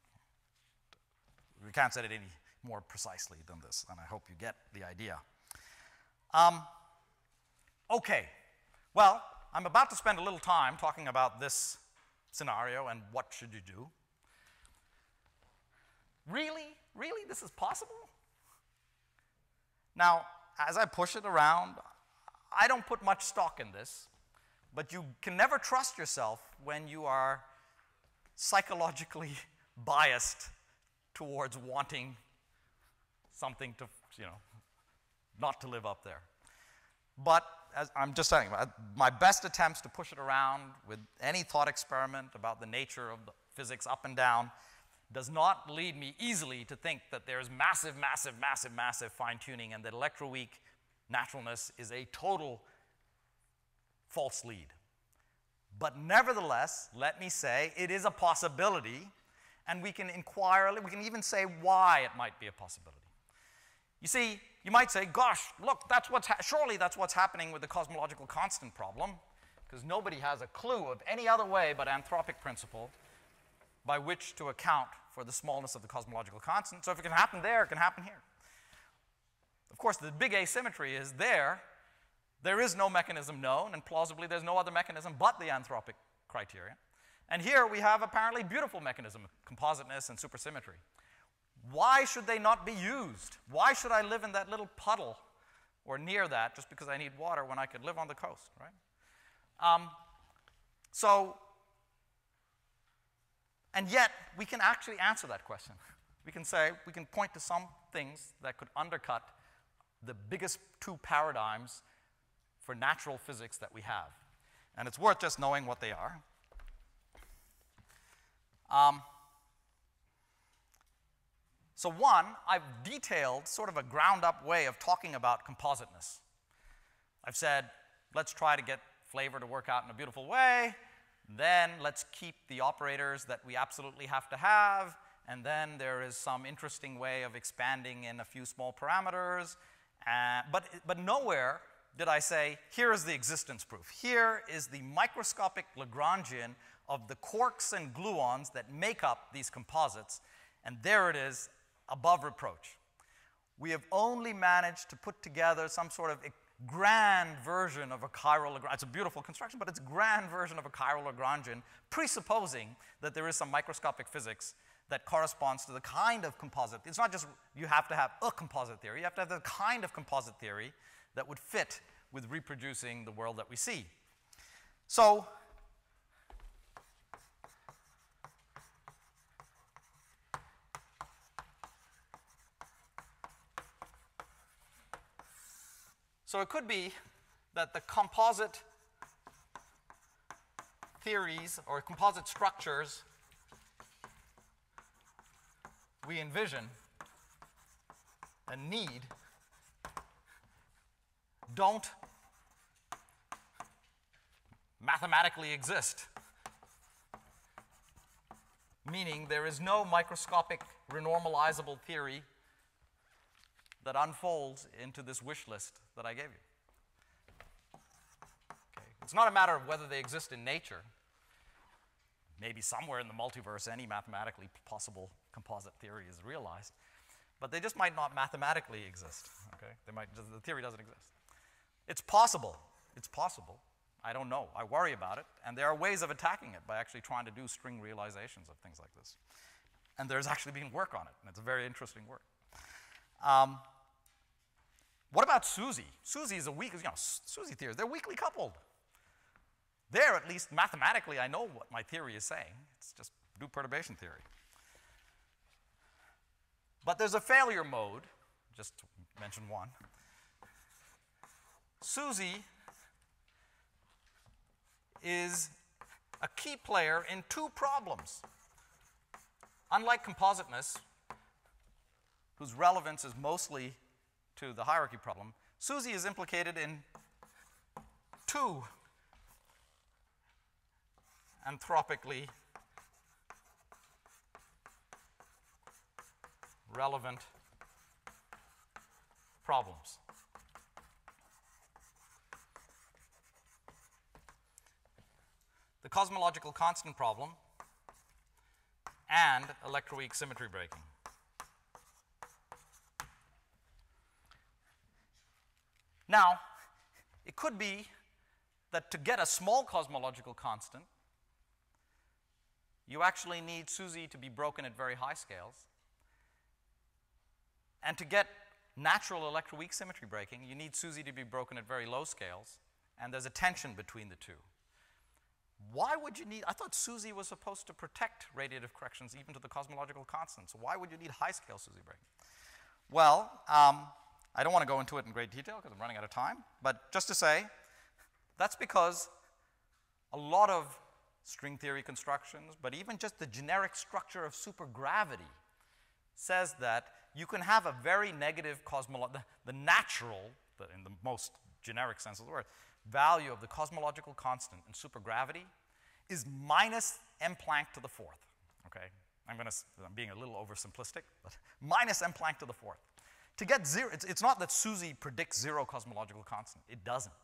we can't say it any more precisely than this, and I hope you get the idea. Okay, well, I'm about to spend a little time talking about this scenario and what should you do. Really? Really? This is possible? Now, as I push it around, I don't put much stock in this, but you can never trust yourself when you are psychologically biased towards wanting something to, you know, not to live up there. But as I'm just saying, my best attempts to push it around with any thought experiment about the nature of the physics up and down does not lead me easily to think that there's massive, massive, massive, massive fine-tuning and that electroweak naturalness is a total false lead. But nevertheless, let me say, it is a possibility, and we can inquire, we can even say why it might be a possibility. You see, you might say, gosh, look, surely that's what's happening with the cosmological constant problem, because nobody has a clue of any other way but anthropic principle by which to account for the smallness of the cosmological constant. So if it can happen there, it can happen here. Of course, the big asymmetry is there is no mechanism known, and plausibly there's no other mechanism but the anthropic criterion. And here we have apparently beautiful mechanism, compositeness and supersymmetry. Why should they not be used? Why should I live in that little puddle or near that just because I need water when I could live on the coast, right? And yet, we can actually answer that question. We can say, we can point to some things that could undercut the biggest two paradigms for natural physics that we have. And it's worth just knowing what they are. So one, I've detailed sort of a ground-up way of talking about compositeness. I've said, let's try to get flavor to work out in a beautiful way. Then let's keep the operators that we absolutely have to have. And then there is some interesting way of expanding in a few small parameters. But nowhere did I say, here is the existence proof. Here is the microscopic Lagrangian of the quarks and gluons that make up these composites. And there it is, above reproach. We have only managed to put together some sort of grand version of a chiral Lagrangian. It's a beautiful construction, but it's a grand version of a chiral Lagrangian, presupposing that there is some microscopic physics that corresponds to the kind of composite. It's not just you have to have a composite theory. You have to have the kind of composite theory that would fit with reproducing the world that we see. So it could be that the composite theories or composite structures we envision and need don't mathematically exist, meaning there is no microscopic renormalizable theory that unfolds into this wish list that I gave you. Okay. It's not a matter of whether they exist in nature. Maybe somewhere in the multiverse any mathematically possible composite theory is realized, but they just might not mathematically exist. Okay? The theory doesn't exist. It's possible. It's possible. I don't know. I worry about it, and there are ways of attacking it by actually trying to do string realizations of things like this. And there's actually been work on it, and it's a very interesting work. What about SUSY? SUSY is SUSY theories, they're weakly coupled. There, at least mathematically, I know what my theory is saying. It's just do perturbation theory. But there's a failure mode, just to mention one. SUSY is a key player in two problems. Unlike compositeness, whose relevance is mostly to the hierarchy problem, SUSY is implicated in two anthropically relevant problems. The cosmological constant problem and electroweak symmetry breaking. Now, it could be that to get a small cosmological constant, you actually need SUSY to be broken at very high scales. And to get natural electroweak symmetry breaking, you need SUSY to be broken at very low scales, and there's a tension between the two. Why would you need, I thought SUSY was supposed to protect radiative corrections even to the cosmological constant, so why would you need high-scale SUSY breaking? Well, I don't want to go into it in great detail because I'm running out of time, but just to say, that's because a lot of string theory constructions, but even just the generic structure of supergravity says that you can have a very negative the natural, in the most generic sense of the word, value of the cosmological constant in supergravity is minus m Planck to the fourth, okay? I'm being a little oversimplistic, but minus m Planck to the fourth. To get zero, it's not that SUSY predicts zero cosmological constant. It doesn't.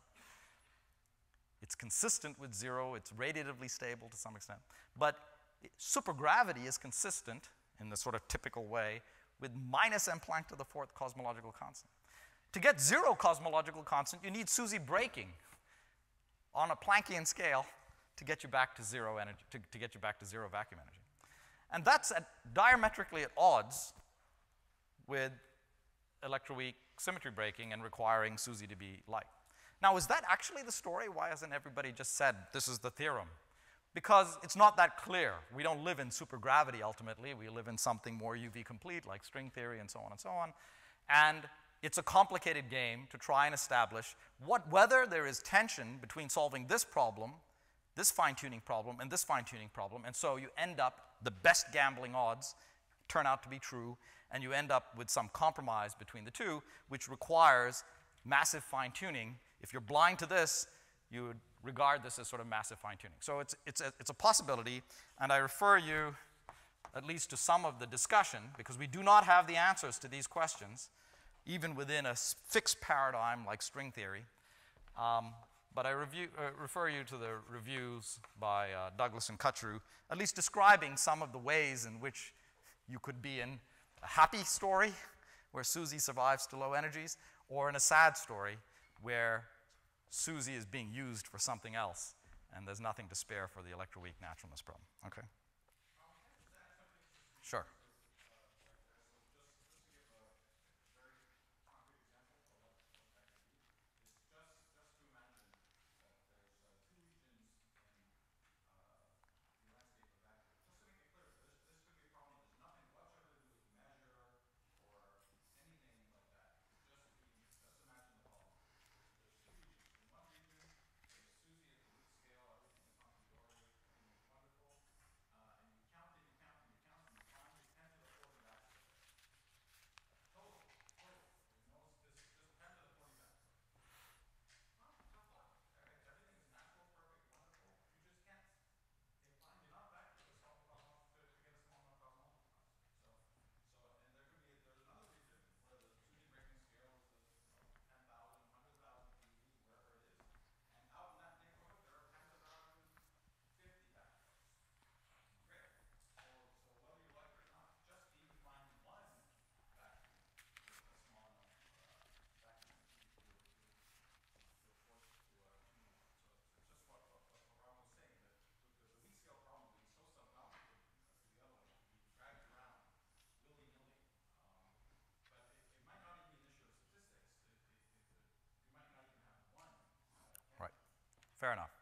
It's consistent with zero. It's radiatively stable to some extent. But supergravity is consistent in the sort of typical way with minus m Planck to the fourth cosmological constant. To get zero cosmological constant, you need SUSY breaking on a Planckian scale to get you back to zero energy, to get you back to zero vacuum energy. And that's diametrically at odds with electroweak symmetry breaking and requiring SUSY to be light. Now, is that actually the story? Why hasn't everybody just said this is the theorem? Because it's not that clear. We don't live in supergravity ultimately. We live in something more UV complete like string theory and so on and so on. And it's a complicated game to try and establish whether there is tension between solving this problem, this fine-tuning problem, and this fine-tuning problem. And so you end up, the best gambling odds turn out to be true, and you end up with some compromise between the two, which requires massive fine-tuning. If you're blind to this, you would regard this as sort of massive fine-tuning. So it's a possibility, and I refer you at least to some of the discussion, because we do not have the answers to these questions, even within a fixed paradigm like string theory. But I refer you to the reviews by Douglas and Cuttrue, at least describing some of the ways in which you could be in a happy story where SUSY survives to low energies, or in a sad story where SUSY is being used for something else and there's nothing to spare for the electroweak naturalness problem. Okay? Sure. Fair enough.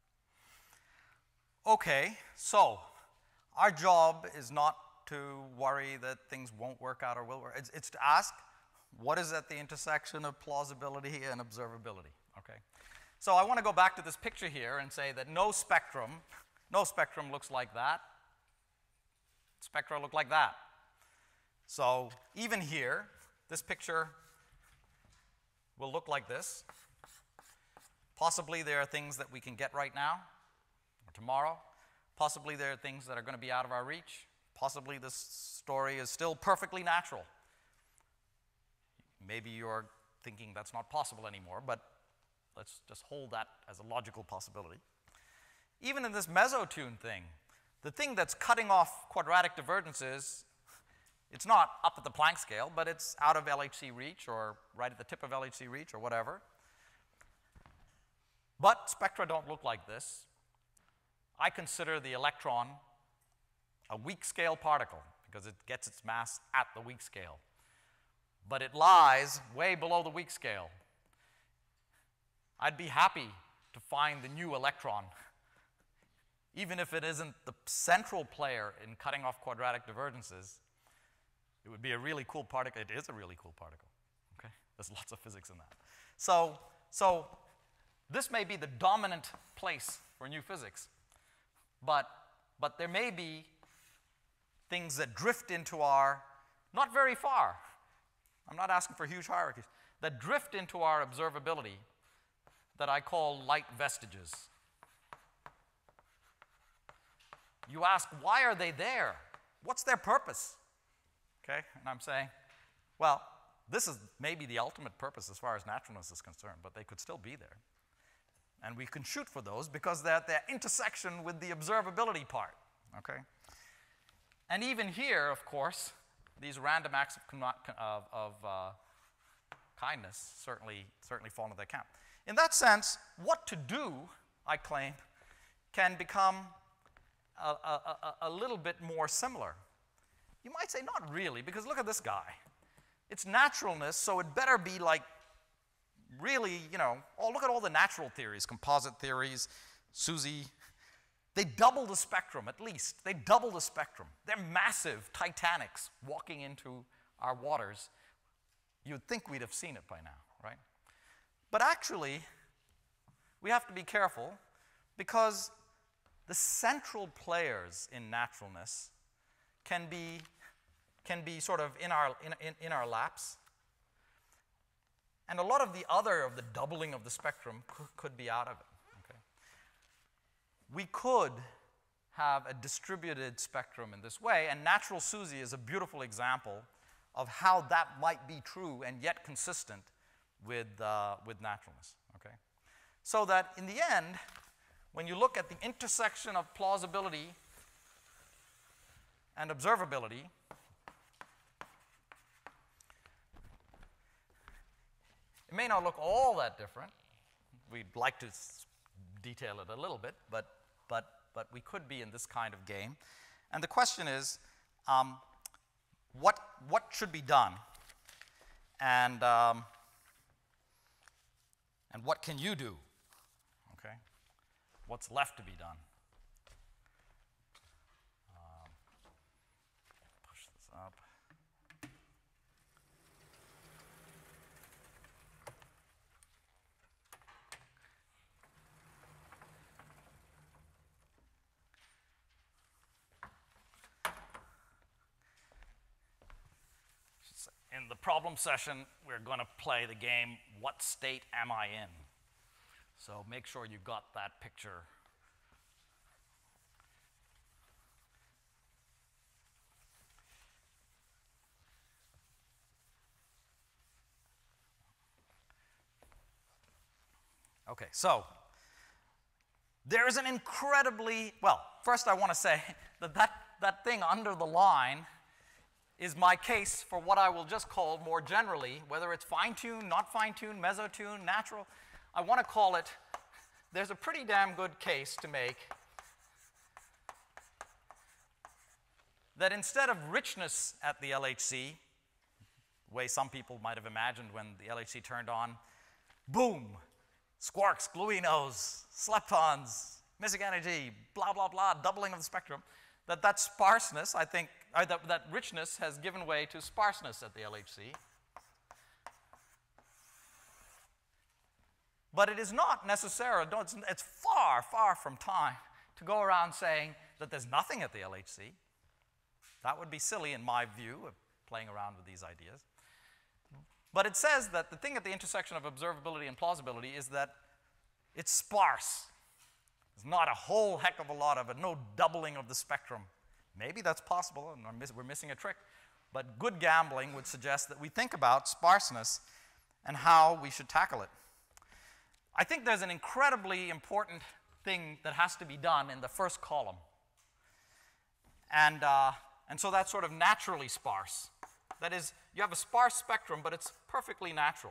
Okay, so our job is not to worry that things won't work out or will work. It's to ask, what is at the intersection of plausibility and observability? Okay. So I want to go back to this picture here and say that no spectrum looks like that. Spectra look like that. So even here, this picture will look like this. Possibly there are things that we can get right now or tomorrow, Possibly there are things that are going to be out of our reach. Possibly this story is still perfectly natural. Maybe you're thinking that's not possible anymore, but let's just hold that as a logical possibility. Even in this mesotune thing, the thing that's cutting off quadratic divergences, it's not up at the Planck scale, but it's out of LHC reach or right at the tip of LHC reach or whatever. But spectra don't look like this. I consider the electron a weak scale particle because it gets its mass at the weak scale. But it lies way below the weak scale. I'd be happy to find the new electron, even if it isn't the central player in cutting off quadratic divergences. It would be a really cool particle. It is a really cool particle. Okay? There's lots of physics in that. So this may be the dominant place for new physics. But there may be things that drift into our, not very far, I'm not asking for huge hierarchies, that drift into our observability that I call light vestiges. You ask, why are they there? What's their purpose? Okay, and I'm saying, well, this is maybe the ultimate purpose as far as naturalness is concerned, but they could still be there. And we can shoot for those because they're at their intersection with the observability part, okay? And even here, of course, these random acts of kindness certainly fall into that camp. In that sense, what to do, I claim, can become a little bit more similar. You might say not really, because look at this guy. It's naturalness, so it better be like really, you know, oh, look at all the natural theories, composite theories, SUSY. They double the spectrum, at least. They double the spectrum. They're massive Titanics walking into our waters. You'd think we'd have seen it by now, right? But actually, we have to be careful because the central players in naturalness can be sort of in our laps. And a lot of the doubling of the spectrum could be out of it. Okay? We could have a distributed spectrum in this way, and natural SUSY is a beautiful example of how that might be true and yet consistent with naturalness. Okay? So that in the end, when you look at the intersection of plausibility and observability, it may not look all that different. We'd like to detail it a little bit, but we could be in this kind of game. And the question is, what should be done, and what can you do? Okay, what's left to be done? Push this up. In the problem session, we're going to play the game, what state am I in? So make sure you got that picture. Okay, so there is an incredibly, well, first I want to say that thing under the line is my case for what I will just call more generally, whether it's fine-tuned, not fine-tuned, mesotuned, natural, I want to call it, there's a pretty damn good case to make that instead of richness at the LHC, the way some people might have imagined when the LHC turned on, boom, squarks, gluinos, leptons, missing energy, blah, blah, blah, doubling of the spectrum, that sparseness, I think, that richness has given way to sparseness at the LHC. But it is not necessarily, it's far, far from time to go around saying that there's nothing at the LHC. That would be silly in my view of playing around with these ideas. But it says that the thing at the intersection of observability and plausibility is that it's sparse. There's not a whole heck of a lot of it, no doubling of the spectrum. Maybe that's possible, and we're missing a trick. But good gambling would suggest that we think about sparseness and how we should tackle it. I think there's an incredibly important thing that has to be done in the first column. And so that's sort of naturally sparse. That is, you have a sparse spectrum, but it's perfectly natural.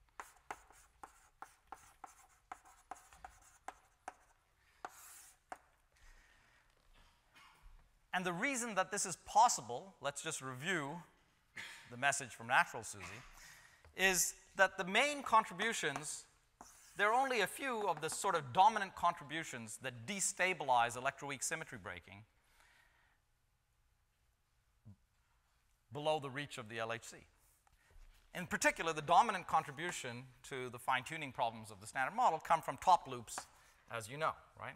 And the reason that this is possible, let's just review the message from Natural Susie, is that the main contributions, there are only a few of the sort of dominant contributions that destabilize electroweak symmetry breaking below the reach of the LHC. In particular, the dominant contribution to the fine-tuning problems of the standard model come from top loops, as you know, right?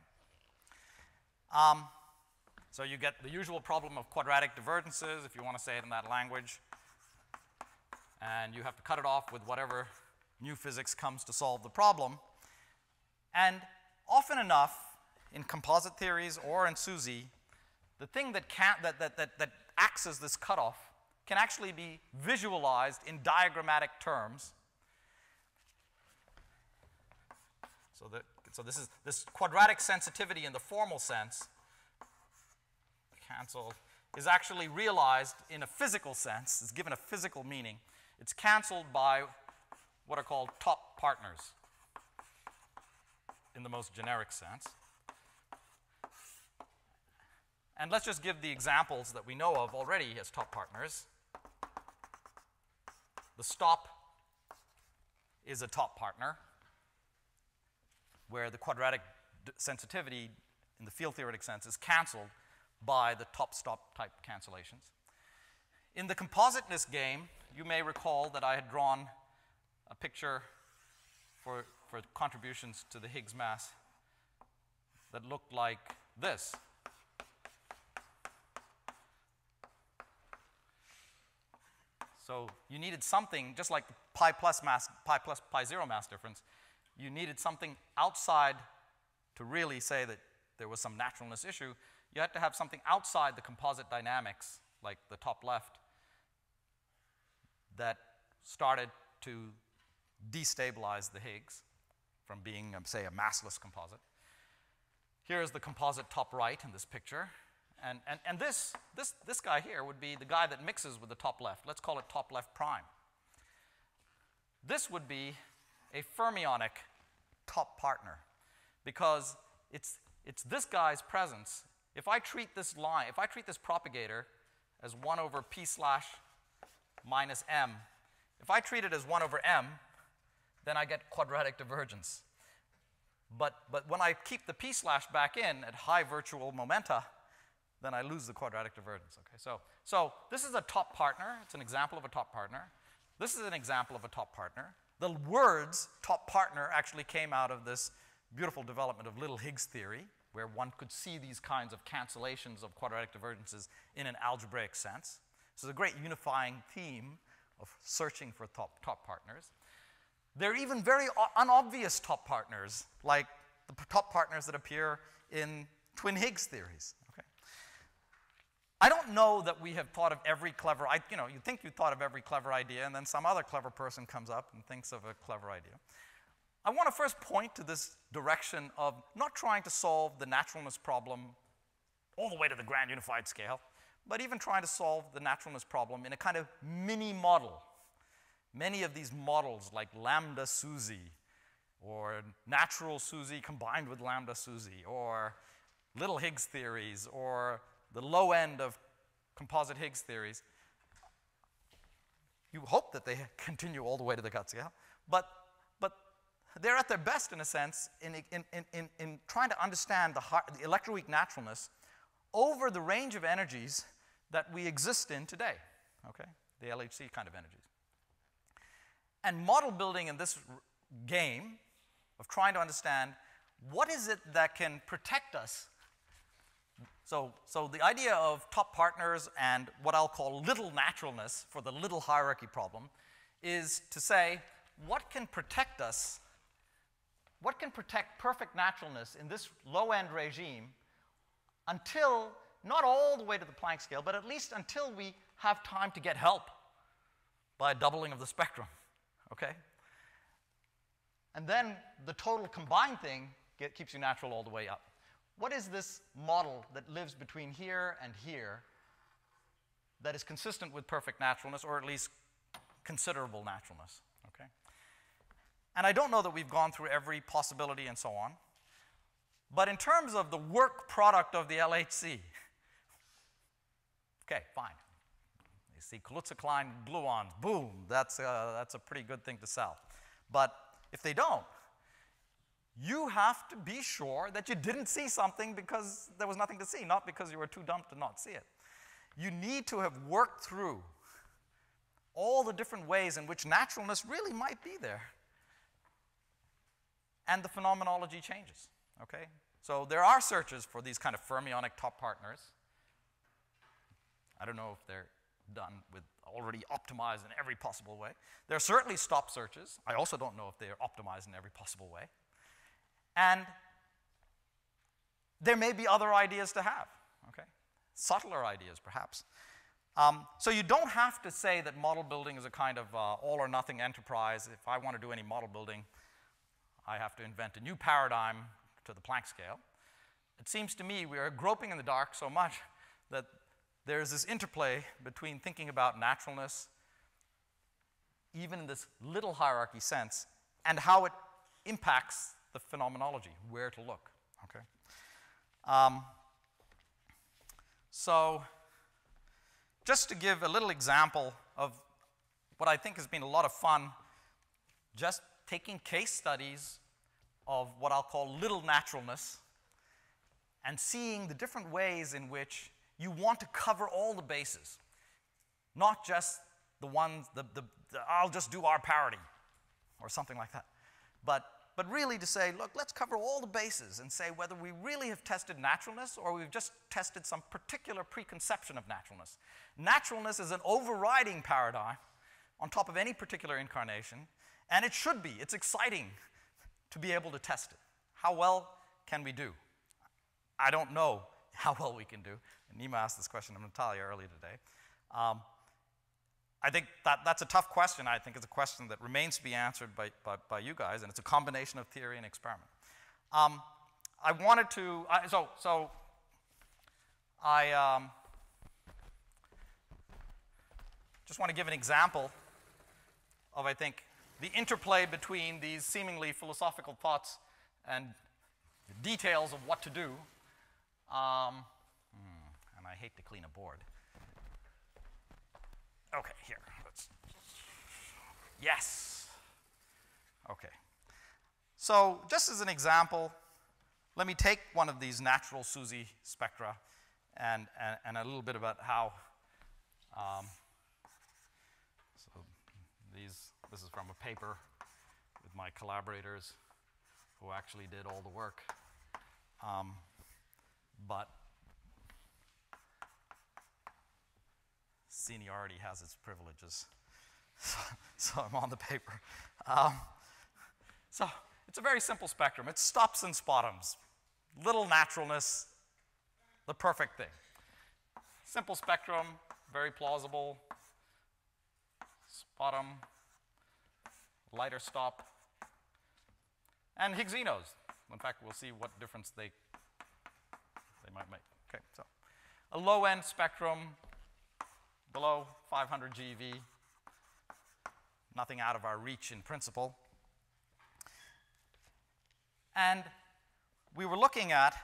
So you get the usual problem of quadratic divergences, if you want to say it in that language. And you have to cut it off with whatever new physics comes to solve the problem. And often enough, in composite theories or in SUSY, the thing that acts as this cutoff can actually be visualized in diagrammatic terms. So this quadratic sensitivity in the formal sense, cancelled, is actually realized in a physical sense. It's given a physical meaning. It's canceled by what are called top partners in the most generic sense. And let's just give the examples that we know of already as top partners. The stop is a top partner, where the quadratic sensitivity in the field theoretic sense is canceled by the top-stop type cancellations. In the compositeness game, you may recall that I had drawn a picture for contributions to the Higgs mass that looked like this. So you needed something, just like the pi plus pi zero mass difference, you needed something outside to really say that there was some naturalness issue. You had to have something outside the composite dynamics, like the top left, that started to destabilize the Higgs from being, say, a massless composite. Here's the composite top right in this picture. And this guy here would be the guy that mixes with the top left. Let's call it top left prime. This would be a fermionic top partner, because it's this guy's presence. If I treat this line, if I treat this propagator as 1 over p slash minus m, if I treat it as 1 over m, then I get quadratic divergence. But when I keep the p slash back in at high virtual momenta, then I lose the quadratic divergence. Okay, so this is a top partner. It's an example of a top partner. This is an example of a top partner. The words top partner actually came out of this beautiful development of little Higgs theory, where one could see these kinds of cancellations of quadratic divergences in an algebraic sense. So it's a great unifying theme of searching for top partners. There are even very unobvious top partners, like the top partners that appear in twin Higgs theories. Okay? I don't know that we have thought of every clever, you think you thought of every clever idea, and then some other clever person comes up and thinks of a clever idea. I want to first point to this direction of not trying to solve the naturalness problem all the way to the grand unified scale, but even trying to solve the naturalness problem in a kind of mini model. Many of these models, like lambda SUSY, or natural SUSY combined with lambda SUSY, or little Higgs theories, or the low end of composite Higgs theories, you hope that they continue all the way to the gut scale, but they're at their best, in a sense, in trying to understand the electroweak naturalness over the range of energies that we exist in today, okay? The LHC kind of energies. And model building in this game of trying to understand what is it that can protect us. So the idea of top partners and what I'll call little naturalness for the little hierarchy problem is to say, what can protect us what can protect perfect naturalness in this low-end regime until, not all the way to the Planck scale, but at least until we have time to get help by a doubling of the spectrum, okay? And then the total combined thing keeps you natural all the way up. What is this model that lives between here and here that is consistent with perfect naturalness, or at least considerable naturalness, okay? And I don't know that we've gone through every possibility and so on, but in terms of the work product of the LHC, okay, fine. You see Kaluza-Klein gluons, boom, that's a pretty good thing to sell. But if they don't, you have to be sure that you didn't see something because there was nothing to see, not because you were too dumb to not see it. You need to have worked through all the different ways in which naturalness really might be there. And the phenomenology changes, okay? So there are searches for these kind of fermionic top partners. I don't know if they're done with already optimized in every possible way. There are certainly stop searches. I also don't know if they are optimized in every possible way. And there may be other ideas to have, okay? Subtler ideas, perhaps. So you don't have to say that model building is a kind of all or nothing enterprise. If I want to do any model building, I have to invent a new paradigm to the Planck scale. It seems to me we are groping in the dark so much that there's this interplay between thinking about naturalness, even in this little hierarchy sense, and how it impacts the phenomenology, where to look, okay? So just to give a little example of what I think has been a lot of fun, just taking case studies of what I'll call little naturalness and seeing the different ways in which you want to cover all the bases, not just the ones, I'll just do our parity or something like that, but really to say, look, let's cover all the bases and say whether we really have tested naturalness or we've just tested some particular preconception of naturalness. Naturalness is an overriding paradigm on top of any particular incarnation, and it should be. It's exciting to be able to test it. How well can we do? I don't know how well we can do. And Nima asked this question of Natalia earlier today. I think that's a tough question. I think it's a question that remains to be answered by you guys, and it's a combination of theory and experiment. I wanted to, I just want to give an example of, I think, the interplay between these seemingly philosophical thoughts and the details of what to do. And I hate to clean a board. Okay, here. Yes. Okay. So just as an example, let me take one of these natural SUSY spectra and a little bit about how. So this is from a paper with my collaborators who actually did all the work. But seniority has its privileges, so I'm on the paper. So it's a very simple spectrum. It's stops and spotums, little naturalness, the perfect thing. Simple spectrum, very plausible. Spotum, lighter stop, and Higgsinos. In fact, we'll see what difference they might make. Okay, so a low-end spectrum, below 500 GeV, nothing out of our reach in principle. And we were looking at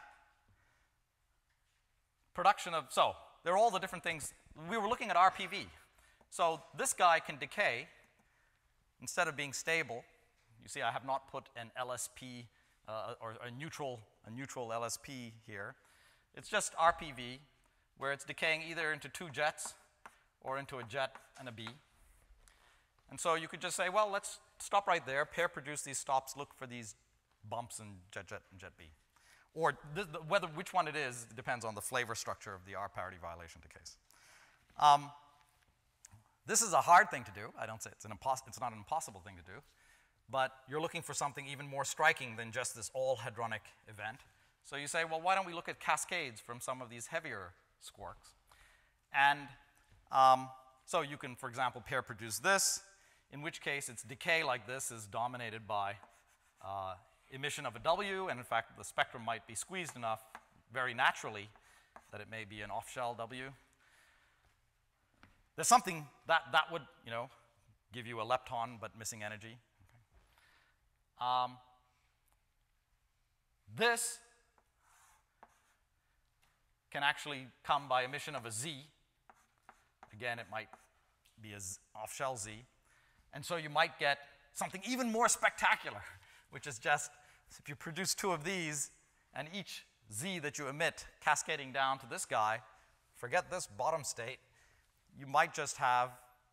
production of, so there are all the different things. We were looking at RPV. So this guy can decay instead of being stable. You see I have not put an LSP or a neutral LSP here. It's just RPV, where it's decaying either into two jets or into a jet and a B. And so you could just say, well, let's stop right there, pair produce these stops, look for these bumps in jet and jet B. Or which one it is depends on the flavor structure of the R parity violation decays. This is a hard thing to do. I don't say it's not an impossible thing to do. but you're looking for something even more striking than just this all-hadronic event. So you say, well, why don't we look at cascades from some of these heavier squarks? And so you can, for example, pair produce this, in which case its decay like this is dominated by emission of a W, and in fact the spectrum might be squeezed enough very naturally that it may be an off-shell W. There's something that would, you know, give you a lepton but missing energy. Okay. This can actually come by emission of a Z. Again, it might be an off-shell Z. And so you might get something even more spectacular, which is just if you produce two of these and each Z that you emit cascading down to this guy, forget this bottom state, you might just have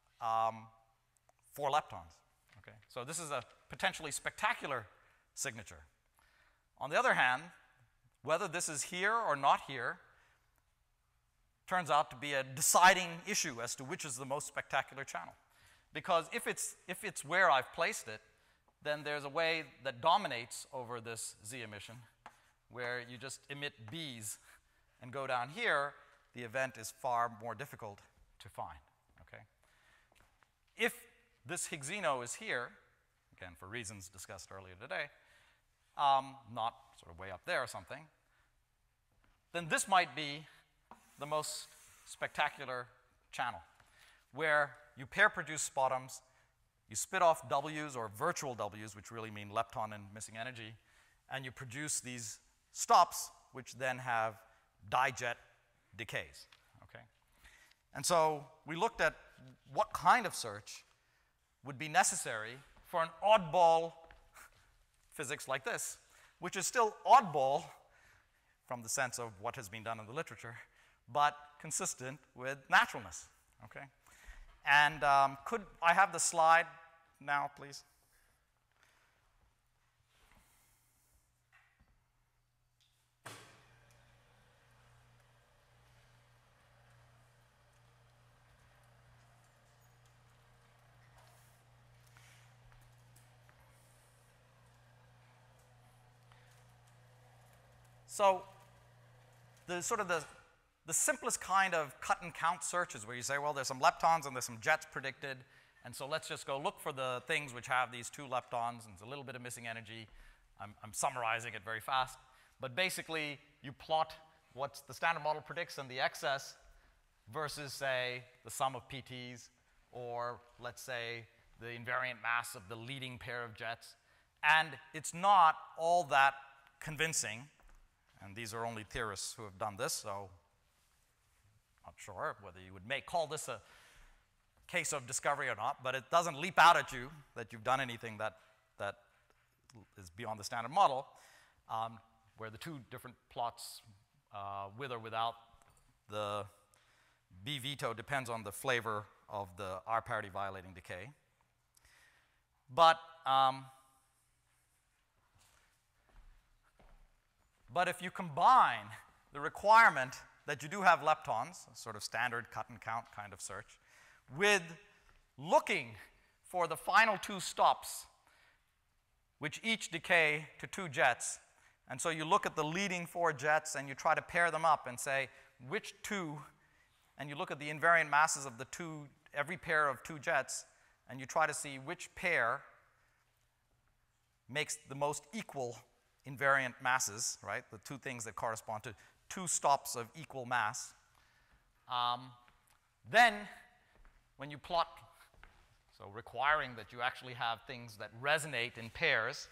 4 leptons. Okay? So this is a potentially spectacular signature. On the other hand, whether this is here or not here turns out to be a deciding issue as to which is the most spectacular channel. Because if it's where I've placed it, then there's a way that dominates over this Z emission, where you just emit Bs and go down here, the event is far more difficult to find. Okay? If this Higgsino is here, again, for reasons discussed earlier today, not sort of way up there or something, then this might be the most spectacular channel, where you pair produce spotums, you spit off W's or virtual W's, which really mean lepton and missing energy, and you produce these stops, which then have dijet decays. Okay? And so we looked at what kind of search would be necessary for an oddball physics like this, which is still oddball from the sense of what has been done in the literature, but consistent with naturalness. Okay? And could I have the slide now, please? So the sort of the simplest kind of cut and count searches where you say, well, there's some leptons and there's some jets predicted, and so let's just go look for the things which have these 2 leptons and there's a little bit of missing energy. I'm summarizing it very fast. But basically, you plot what the standard model predicts and the excess versus, say, the sum of PTs, or let's say the invariant mass of the leading pair of jets. And it's not all that convincing. And these are only theorists who have done this, so not sure whether you would call this a case of discovery or not, but it doesn't leap out at you that you've done anything that is beyond the standard model, where the 2 different plots, with or without the B veto, depends on the flavor of the R parity violating decay. But if you combine the requirement that you do have leptons, a sort of standard cut and count kind of search, with looking for the final 2 stops, which each decay to 2 jets, and so you look at the leading 4 jets and you try to pair them up and say which 2, and you look at the invariant masses of the 2, every pair of 2 jets, and you try to see which pair makes the most equal invariant masses, right? The 2 things that correspond to 2 stops of equal mass. Then, when you plot, so requiring that you actually have things that resonate in pairs,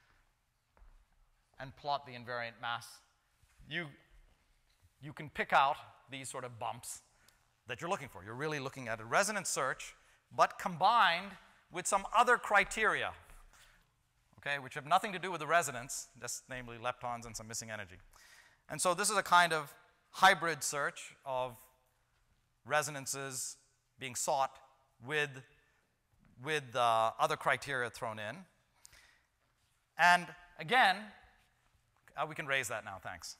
and plot the invariant mass, you can pick out these sort of bumps that you're looking for. You're really looking at a resonance search, but combined with some other criteria, okay, which have nothing to do with the resonance, just namely leptons and some missing energy. And so this is a kind of hybrid search of resonances being sought with other criteria thrown in. And again, we can raise that now, thanks.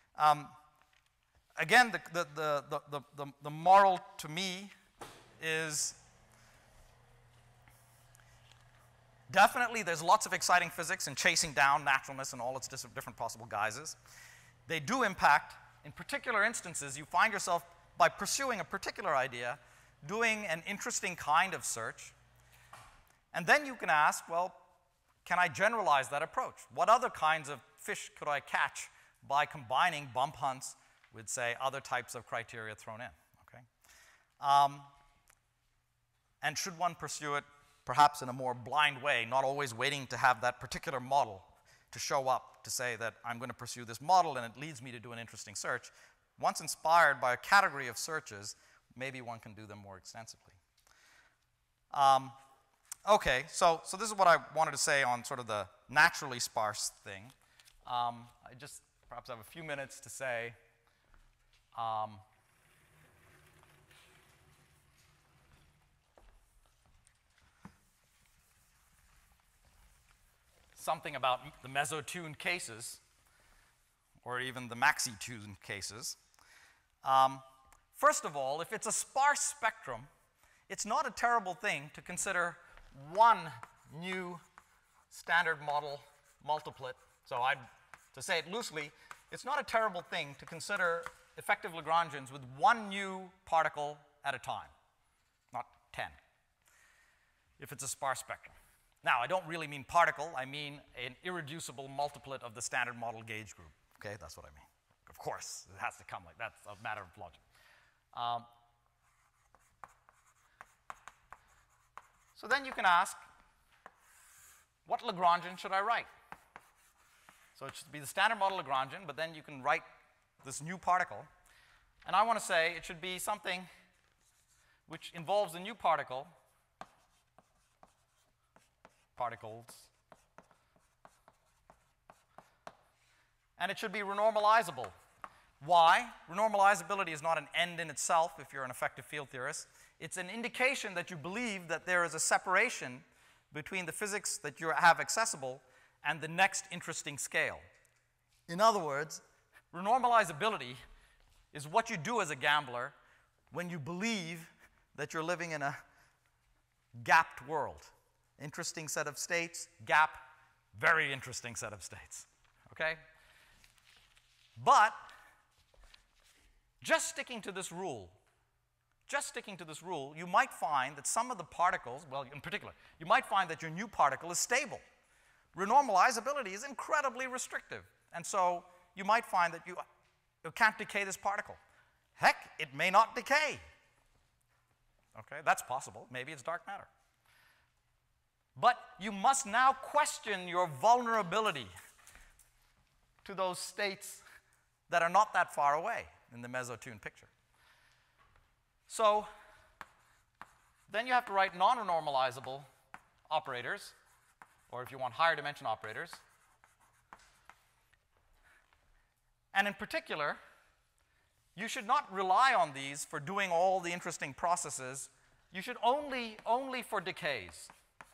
Again, the moral to me is Definitely, there's lots of exciting physics in chasing down naturalness in all its different possible guises. They do impact, in particular instances, you find yourself, by pursuing a particular idea, doing an interesting kind of search. And then you can ask, well, can I generalize that approach? What other kinds of fish could I catch by combining bump hunts with, say, other types of criteria thrown in? Okay? And should one pursue it perhaps in a more blind way, not always waiting to have that particular model to show up to say that I'm going to pursue this model and it leads me to do an interesting search? Once inspired by a category of searches, maybe one can do them more extensively. Okay, so this is what I wanted to say on sort of the naturally sparse thing. I just perhaps have a few minutes to say something about the mesotuned cases, or even the maxi-tuned cases. First of all, if it's a sparse spectrum, it's not a terrible thing to consider one new standard model multiplet. So to say it loosely, it's not a terrible thing to consider effective Lagrangians with one new particle at a time, not 10, if it's a sparse spectrum. Now, I don't really mean particle. I mean an irreducible multiplet of the standard model gauge group. Okay, that's what I mean. Of course, it has to come like that. That's a matter of logic. So then you can ask, what Lagrangian should I write? So it should be the standard model Lagrangian, but then you can write this new particle. And I want to say it should be something which involves a new particle, particles, and it should be renormalizable. Why? Renormalizability is not an end in itself if you're an effective field theorist. It's an indication that you believe that there is a separation between the physics that you have accessible and the next interesting scale. In other words, renormalizability is what you do as a gambler when you believe that you're living in a gapped world. Interesting set of states, gap, very interesting set of states. Okay? But just sticking to this rule, you might find that some of the particles, well, in particular, you might find that your new particle is stable. Renormalizability is incredibly restrictive. And so you might find that you can't decay this particle. Heck, it may not decay. Okay, that's possible. Maybe it's dark matter. But you must now question your vulnerability to those states that are not that far away in the mesotuned picture. So then you have to write non-renormalizable operators, or if you want higher dimension operators. And in particular, you should not rely on these for doing all the interesting processes. You should only for decays.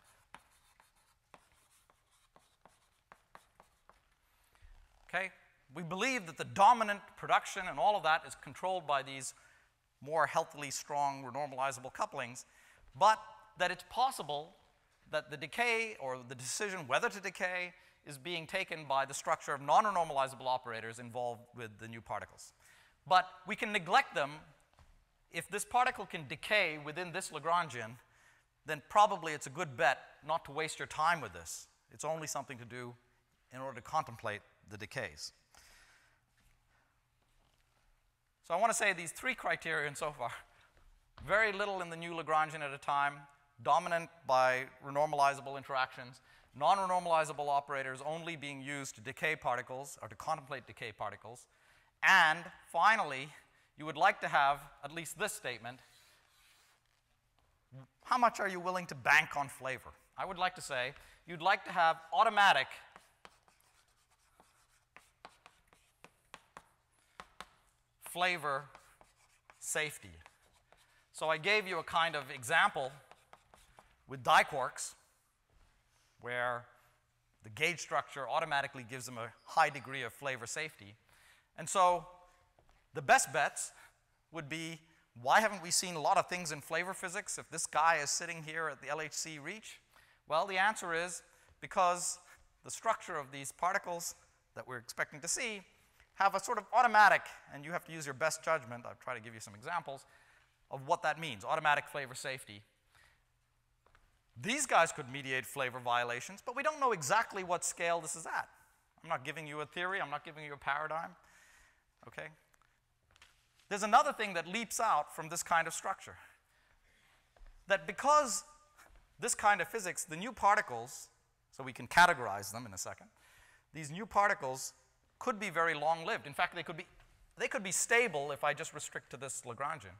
Okay? We believe that the dominant production and all of that is controlled by these more healthily strong renormalizable couplings, but that it's possible that the decay or the decision whether to decay is being taken by the structure of non-renormalizable operators involved with the new particles. But we can neglect them. If this particle can decay within this Lagrangian, then probably it's a good bet not to waste your time with this. It's only something to do in order to contemplate the decays. So I want to say these three criterion so far. Very little in the new Lagrangian at a time, dominant by renormalizable interactions, non-renormalizable operators only being used to decay particles or to contemplate decay particles. And finally, you would like to have at least this statement: how much are you willing to bank on flavor? I would like to say you'd like to have automatic flavor safety. So I gave you a kind of example with diquarks where the gauge structure automatically gives them a high degree of flavor safety. And so the best bets would be, why haven't we seen a lot of things in flavor physics if this guy is sitting here at the LHC reach? Well, the answer is because the structure of these particles that we're expecting to see have a sort of automatic, and you have to use your best judgment, I'll try to give you some examples of what that means, automatic flavor safety. These guys could mediate flavor violations, but we don't know exactly what scale this is at. I'm not giving you a theory, I'm not giving you a paradigm, okay? There's another thing that leaps out from this kind of structure, that because this kind of physics, the new particles, so we can categorize them in a second, these new particles could be very long-lived. In fact, they could be stable if I just restrict to this Lagrangian.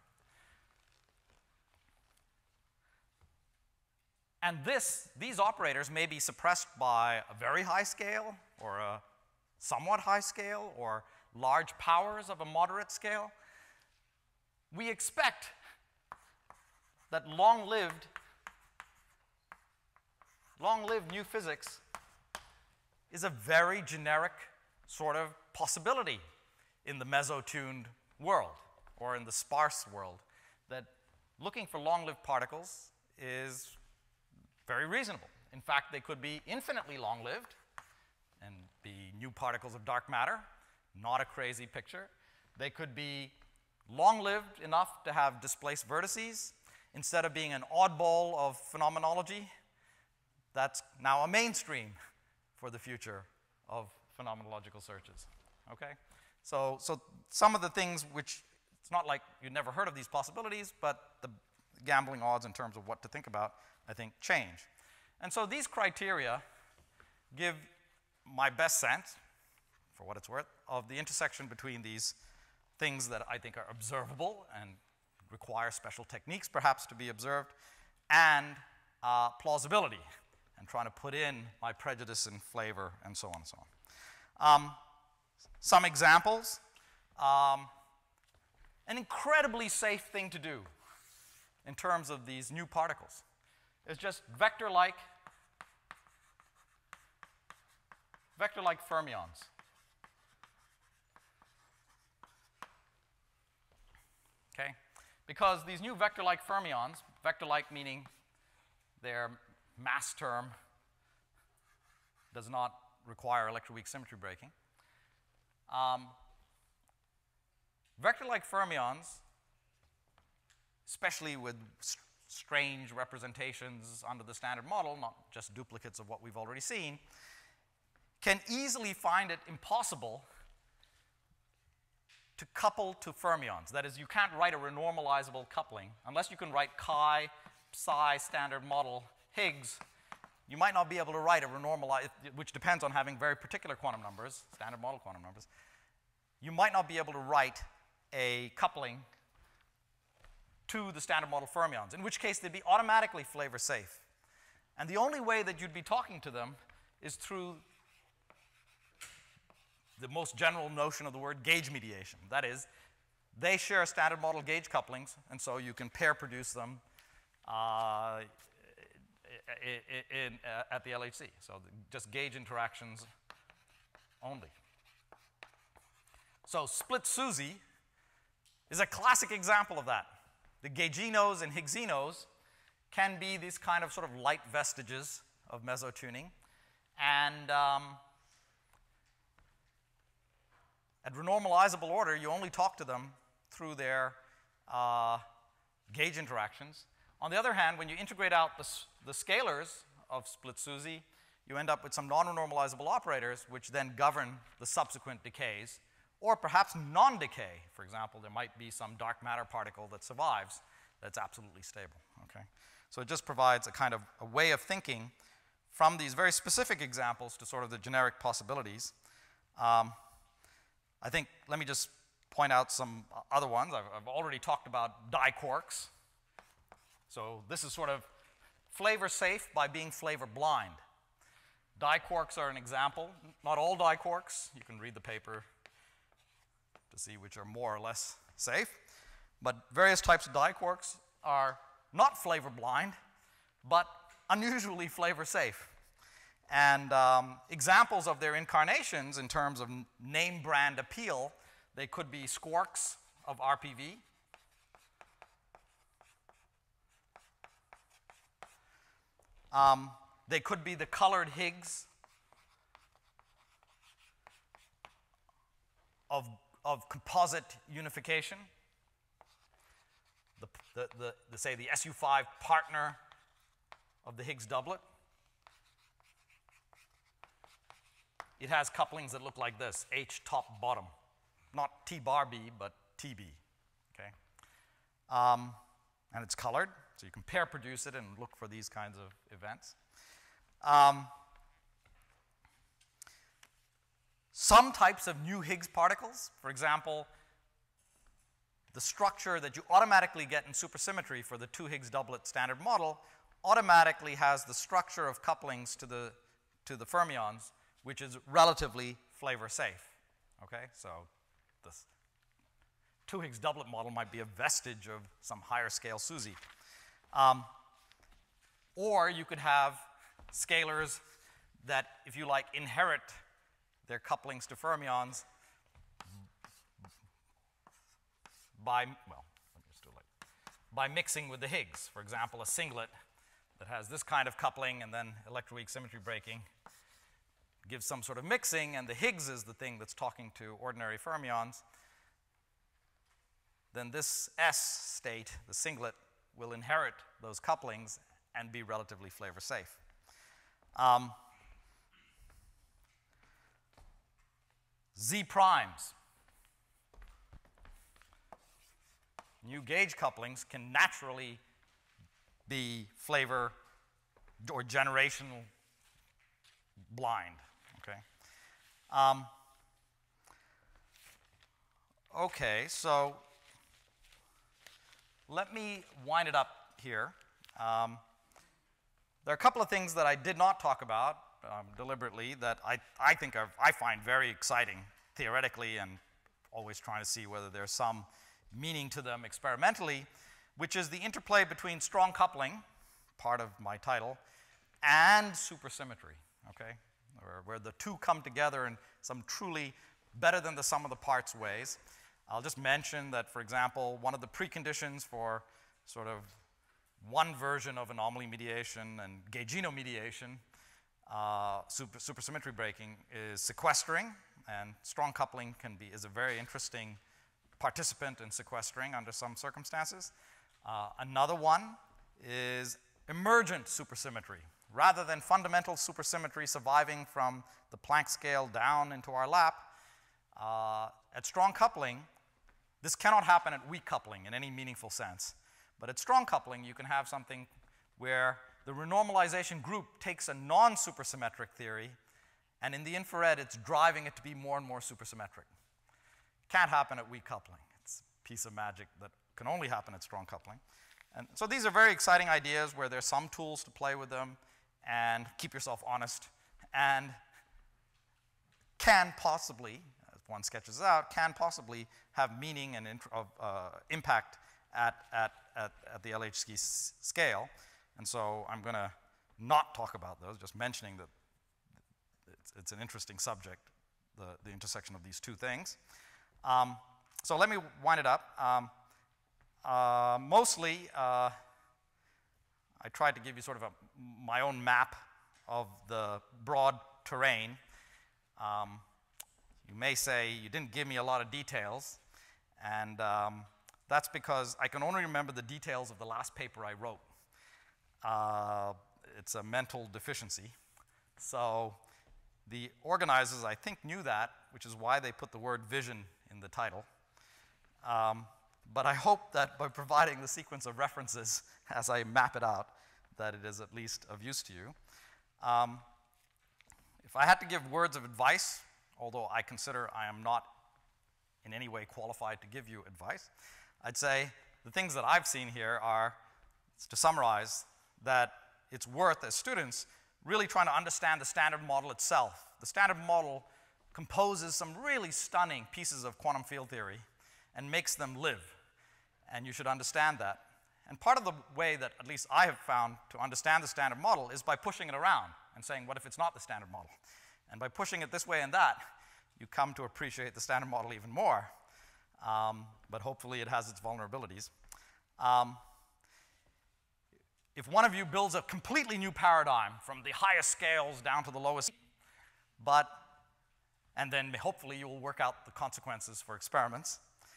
And these operators may be suppressed by a very high scale or a somewhat high scale or large powers of a moderate scale. We expect that long-lived new physics is a very generic sort of possibility in the mesotuned world or in the sparse world, that looking for long-lived particles is very reasonable. In fact, they could be infinitely long-lived and be new particles of dark matter, not a crazy picture. They could be long-lived enough to have displaced vertices. Instead of being an oddball of phenomenology, that's now a mainstream for the future of phenomenological searches, okay? So some of the things which, it's not like you'd never heard of these possibilities, but the gambling odds in terms of what to think about, I think, change. And so these criteria give my best sense, for what it's worth, of the intersection between these things that I think are observable and require special techniques perhaps to be observed, and plausibility, and trying to put in my prejudice and flavor and so on and so on. Some examples. An incredibly safe thing to do in terms of these new particles is just vector-like fermions. Okay? Because these new vector-like fermions, vector-like meaning their mass term does not require electroweak symmetry breaking. Vector-like fermions, especially with strange representations under the standard model, not just duplicates of what we've already seen, can easily find it impossible to couple to fermions. That is, you can't write a renormalizable coupling. Unless you can write chi, psi, standard model Higgs, you might not be able to write a renormalized, which depends on having very particular quantum numbers, standard model quantum numbers. You might not be able to write a coupling to the standard model fermions, in which case they'd be automatically flavor safe. And the only way that you'd be talking to them is through the most general notion of the word gauge mediation. That is, they share standard model gauge couplings, and so you can pair produce them at the LHC. So just gauge interactions only. So split SUSY is a classic example of that. The gauginos and Higgsinos can be these kind of sort of light vestiges of mesotuning. And at renormalizable order, you only talk to them through their gauge interactions. On the other hand, when you integrate out the scalars of split SUSY, you end up with some non-renormalizable operators which then govern the subsequent decays, or perhaps non-decay. For example, there might be some dark matter particle that survives that's absolutely stable, okay? So it just provides a kind of a way of thinking from these very specific examples to sort of the generic possibilities. I think, let me just point out some other ones. I've already talked about diquarks. So this is sort of flavor safe by being flavor blind. Diquarks are an example. Not all diquarks. You can read the paper to see which are more or less safe. But various types of diquarks are not flavor blind, but unusually flavor safe. And examples of their incarnations in terms of name brand appeal, they could be squarks of RPV. They could be the colored Higgs of composite unification. Say the SU5 partner of the Higgs doublet. It has couplings that look like this, H top bottom. Not T bar B, but TB, okay? And it's colored, so you can pair produce it and look for these kinds of events. Some types of new Higgs particles, for example, the structure that you automatically get in supersymmetry for the 2 Higgs doublet standard model automatically has the structure of couplings to the fermions, which is relatively flavor safe, okay? So this 2 Higgs doublet model might be a vestige of some higher scale SUSY. Or you could have scalars that, if you like, inherit their couplings to fermions by mixing with the Higgs. For example, a singlet that has this kind of coupling and then electroweak symmetry breaking gives some sort of mixing, and the Higgs is the thing that's talking to ordinary fermions. Then this S state, the singlet, will inherit those couplings and be relatively flavor safe. Z primes. New gauge couplings can naturally be flavor or generational blind, okay? Okay, so let me wind it up here. There are a couple of things that I did not talk about deliberately that I think I find very exciting theoretically, and always trying to see whether there's some meaning to them experimentally, which is the interplay between strong coupling, part of my title, and supersymmetry, okay? Where the two come together in some truly better than the sum of the parts ways. I'll just mention that, for example, one of the preconditions for sort of one version of anomaly mediation and gaugino mediation, supersymmetry breaking, is sequestering, and strong coupling is a very interesting participant in sequestering under some circumstances. Another one is emergent supersymmetry. Rather than fundamental supersymmetry surviving from the Planck scale down into our lap, at strong coupling, this cannot happen at weak coupling in any meaningful sense. But at strong coupling, you can have something where the renormalization group takes a non-supersymmetric theory, and in the infrared, it's driving it to be more and more supersymmetric. Can't happen at weak coupling. It's a piece of magic that can only happen at strong coupling. And so these are very exciting ideas where there's some tools to play with them and keep yourself honest, and can possibly, as one sketches out, can possibly have meaning and impact at the LHC scale. And so I'm going to not talk about those, just mentioning that it's an interesting subject, the intersection of these two things. So let me wind it up. Mostly, I tried to give you sort of my own map of the broad terrain. You may say you didn't give me a lot of details, and that's because I can only remember the details of the last paper I wrote. It's a mental deficiency. So the organizers, I think, knew that, which is why they put the word vision in the title. But I hope that by providing the sequence of references as I map it out, that it is at least of use to you. If I had to give words of advice, although I consider I am not in any way qualified to give you advice, I'd say the things that I've seen here are, to summarize, that it's worth, as students, really trying to understand the standard model itself. The standard model composes some really stunning pieces of quantum field theory and makes them live. And you should understand that. And part of the way that at least I have found to understand the standard model is by pushing it around and saying, what if it's not the standard model? And by pushing it this way and that, you come to appreciate the standard model even more. But hopefully it has its vulnerabilities. if one of you builds a completely new paradigm from the highest scales down to the lowest, and then hopefully you will work out the consequences for experiments.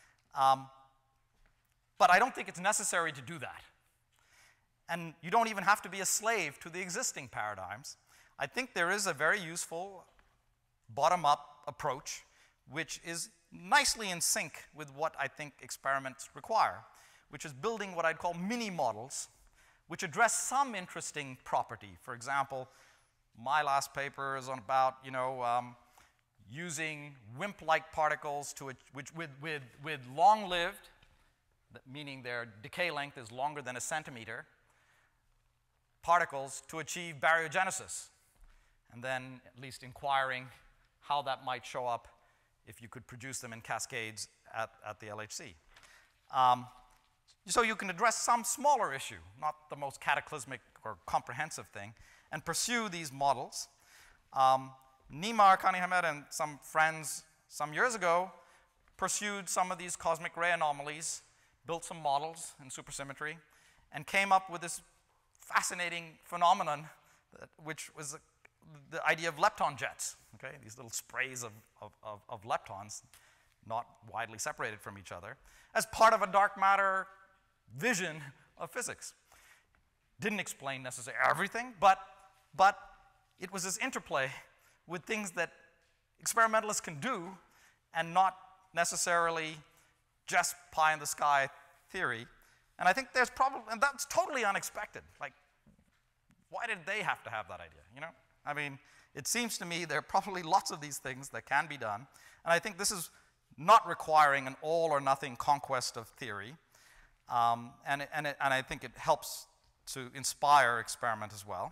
But I don't think it's necessary to do that. And you don't even have to be a slave to the existing paradigms. I think there is a very useful bottom-up approach which is nicely in sync with what I think experiments require, which is building what I'd call mini-models which address some interesting property. For example, my last paper is on about, using WIMP-like particles with long-lived, meaning their decay length is longer than a centimeter, particles to achieve baryogenesis, and then at least inquiring how that might show up if you could produce them in cascades at the LHC. So you can address some smaller issue, not the most cataclysmic or comprehensive thing, and pursue these models. Nima Kani-Hamed and some friends some years ago pursued some of these cosmic ray anomalies, built some models in supersymmetry, and came up with this fascinating phenomenon, which was the idea of lepton jets, okay? These little sprays of leptons, not widely separated from each other, as part of a dark matter vision of physics. Didn't explain necessarily everything, but it was this interplay with things that experimentalists can do and not necessarily just pie in the sky theory. And I think there's probably, and that's totally unexpected. Like, why did they have to have that idea, I mean, it seems to me there are probably lots of these things that can be done. And I think this is not requiring an all or nothing conquest of theory. And I think it helps to inspire experiment as well.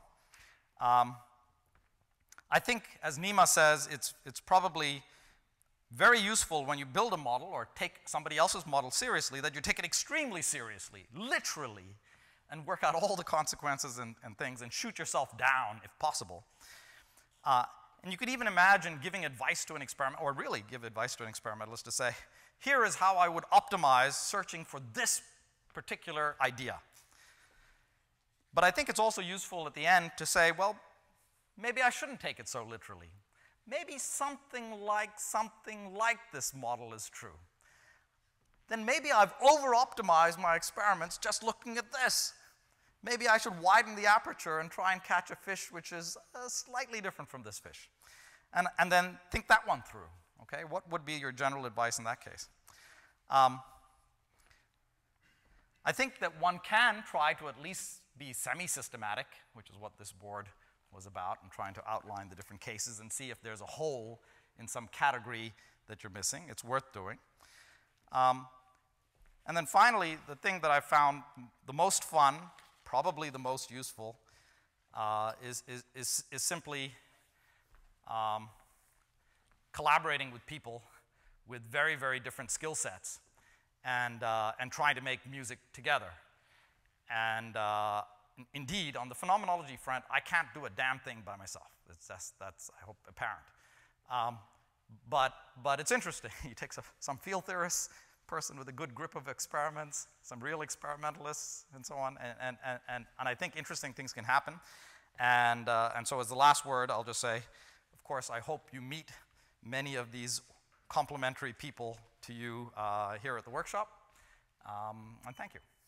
I think, as Nima says, it's probably very useful when you build a model or take somebody else's model seriously that you take it extremely seriously, literally, and work out all the consequences and things and shoot yourself down if possible. And you could even imagine giving advice to an experiment, or really give advice to an experimentalist to say, here is how I would optimize searching for this particular idea. But I think it's also useful at the end to say, well, maybe I shouldn't take it so literally. Maybe something like this model is true. Then maybe I've over-optimized my experiments just looking at this. Maybe I should widen the aperture and try and catch a fish which is slightly different from this fish. And then think that one through, okay? What would be your general advice in that case? I think that one can try to at least be semi-systematic, which is what this board was about, and trying to outline the different cases and see if there's a hole in some category that you're missing. It's worth doing. And then finally, the thing that I found the most fun, probably the most useful, is simply collaborating with people with very, very different skill sets and trying to make music together. And indeed, on the phenomenology front, I can't do a damn thing by myself. That's I hope, apparent. But it's interesting. You take some field theorists, person with a good grip of experiments, some real experimentalists, and so on, and I think interesting things can happen. And so as the last word, I'll just say, of course, I hope you meet many of these complementary people to you here at the workshop, and thank you.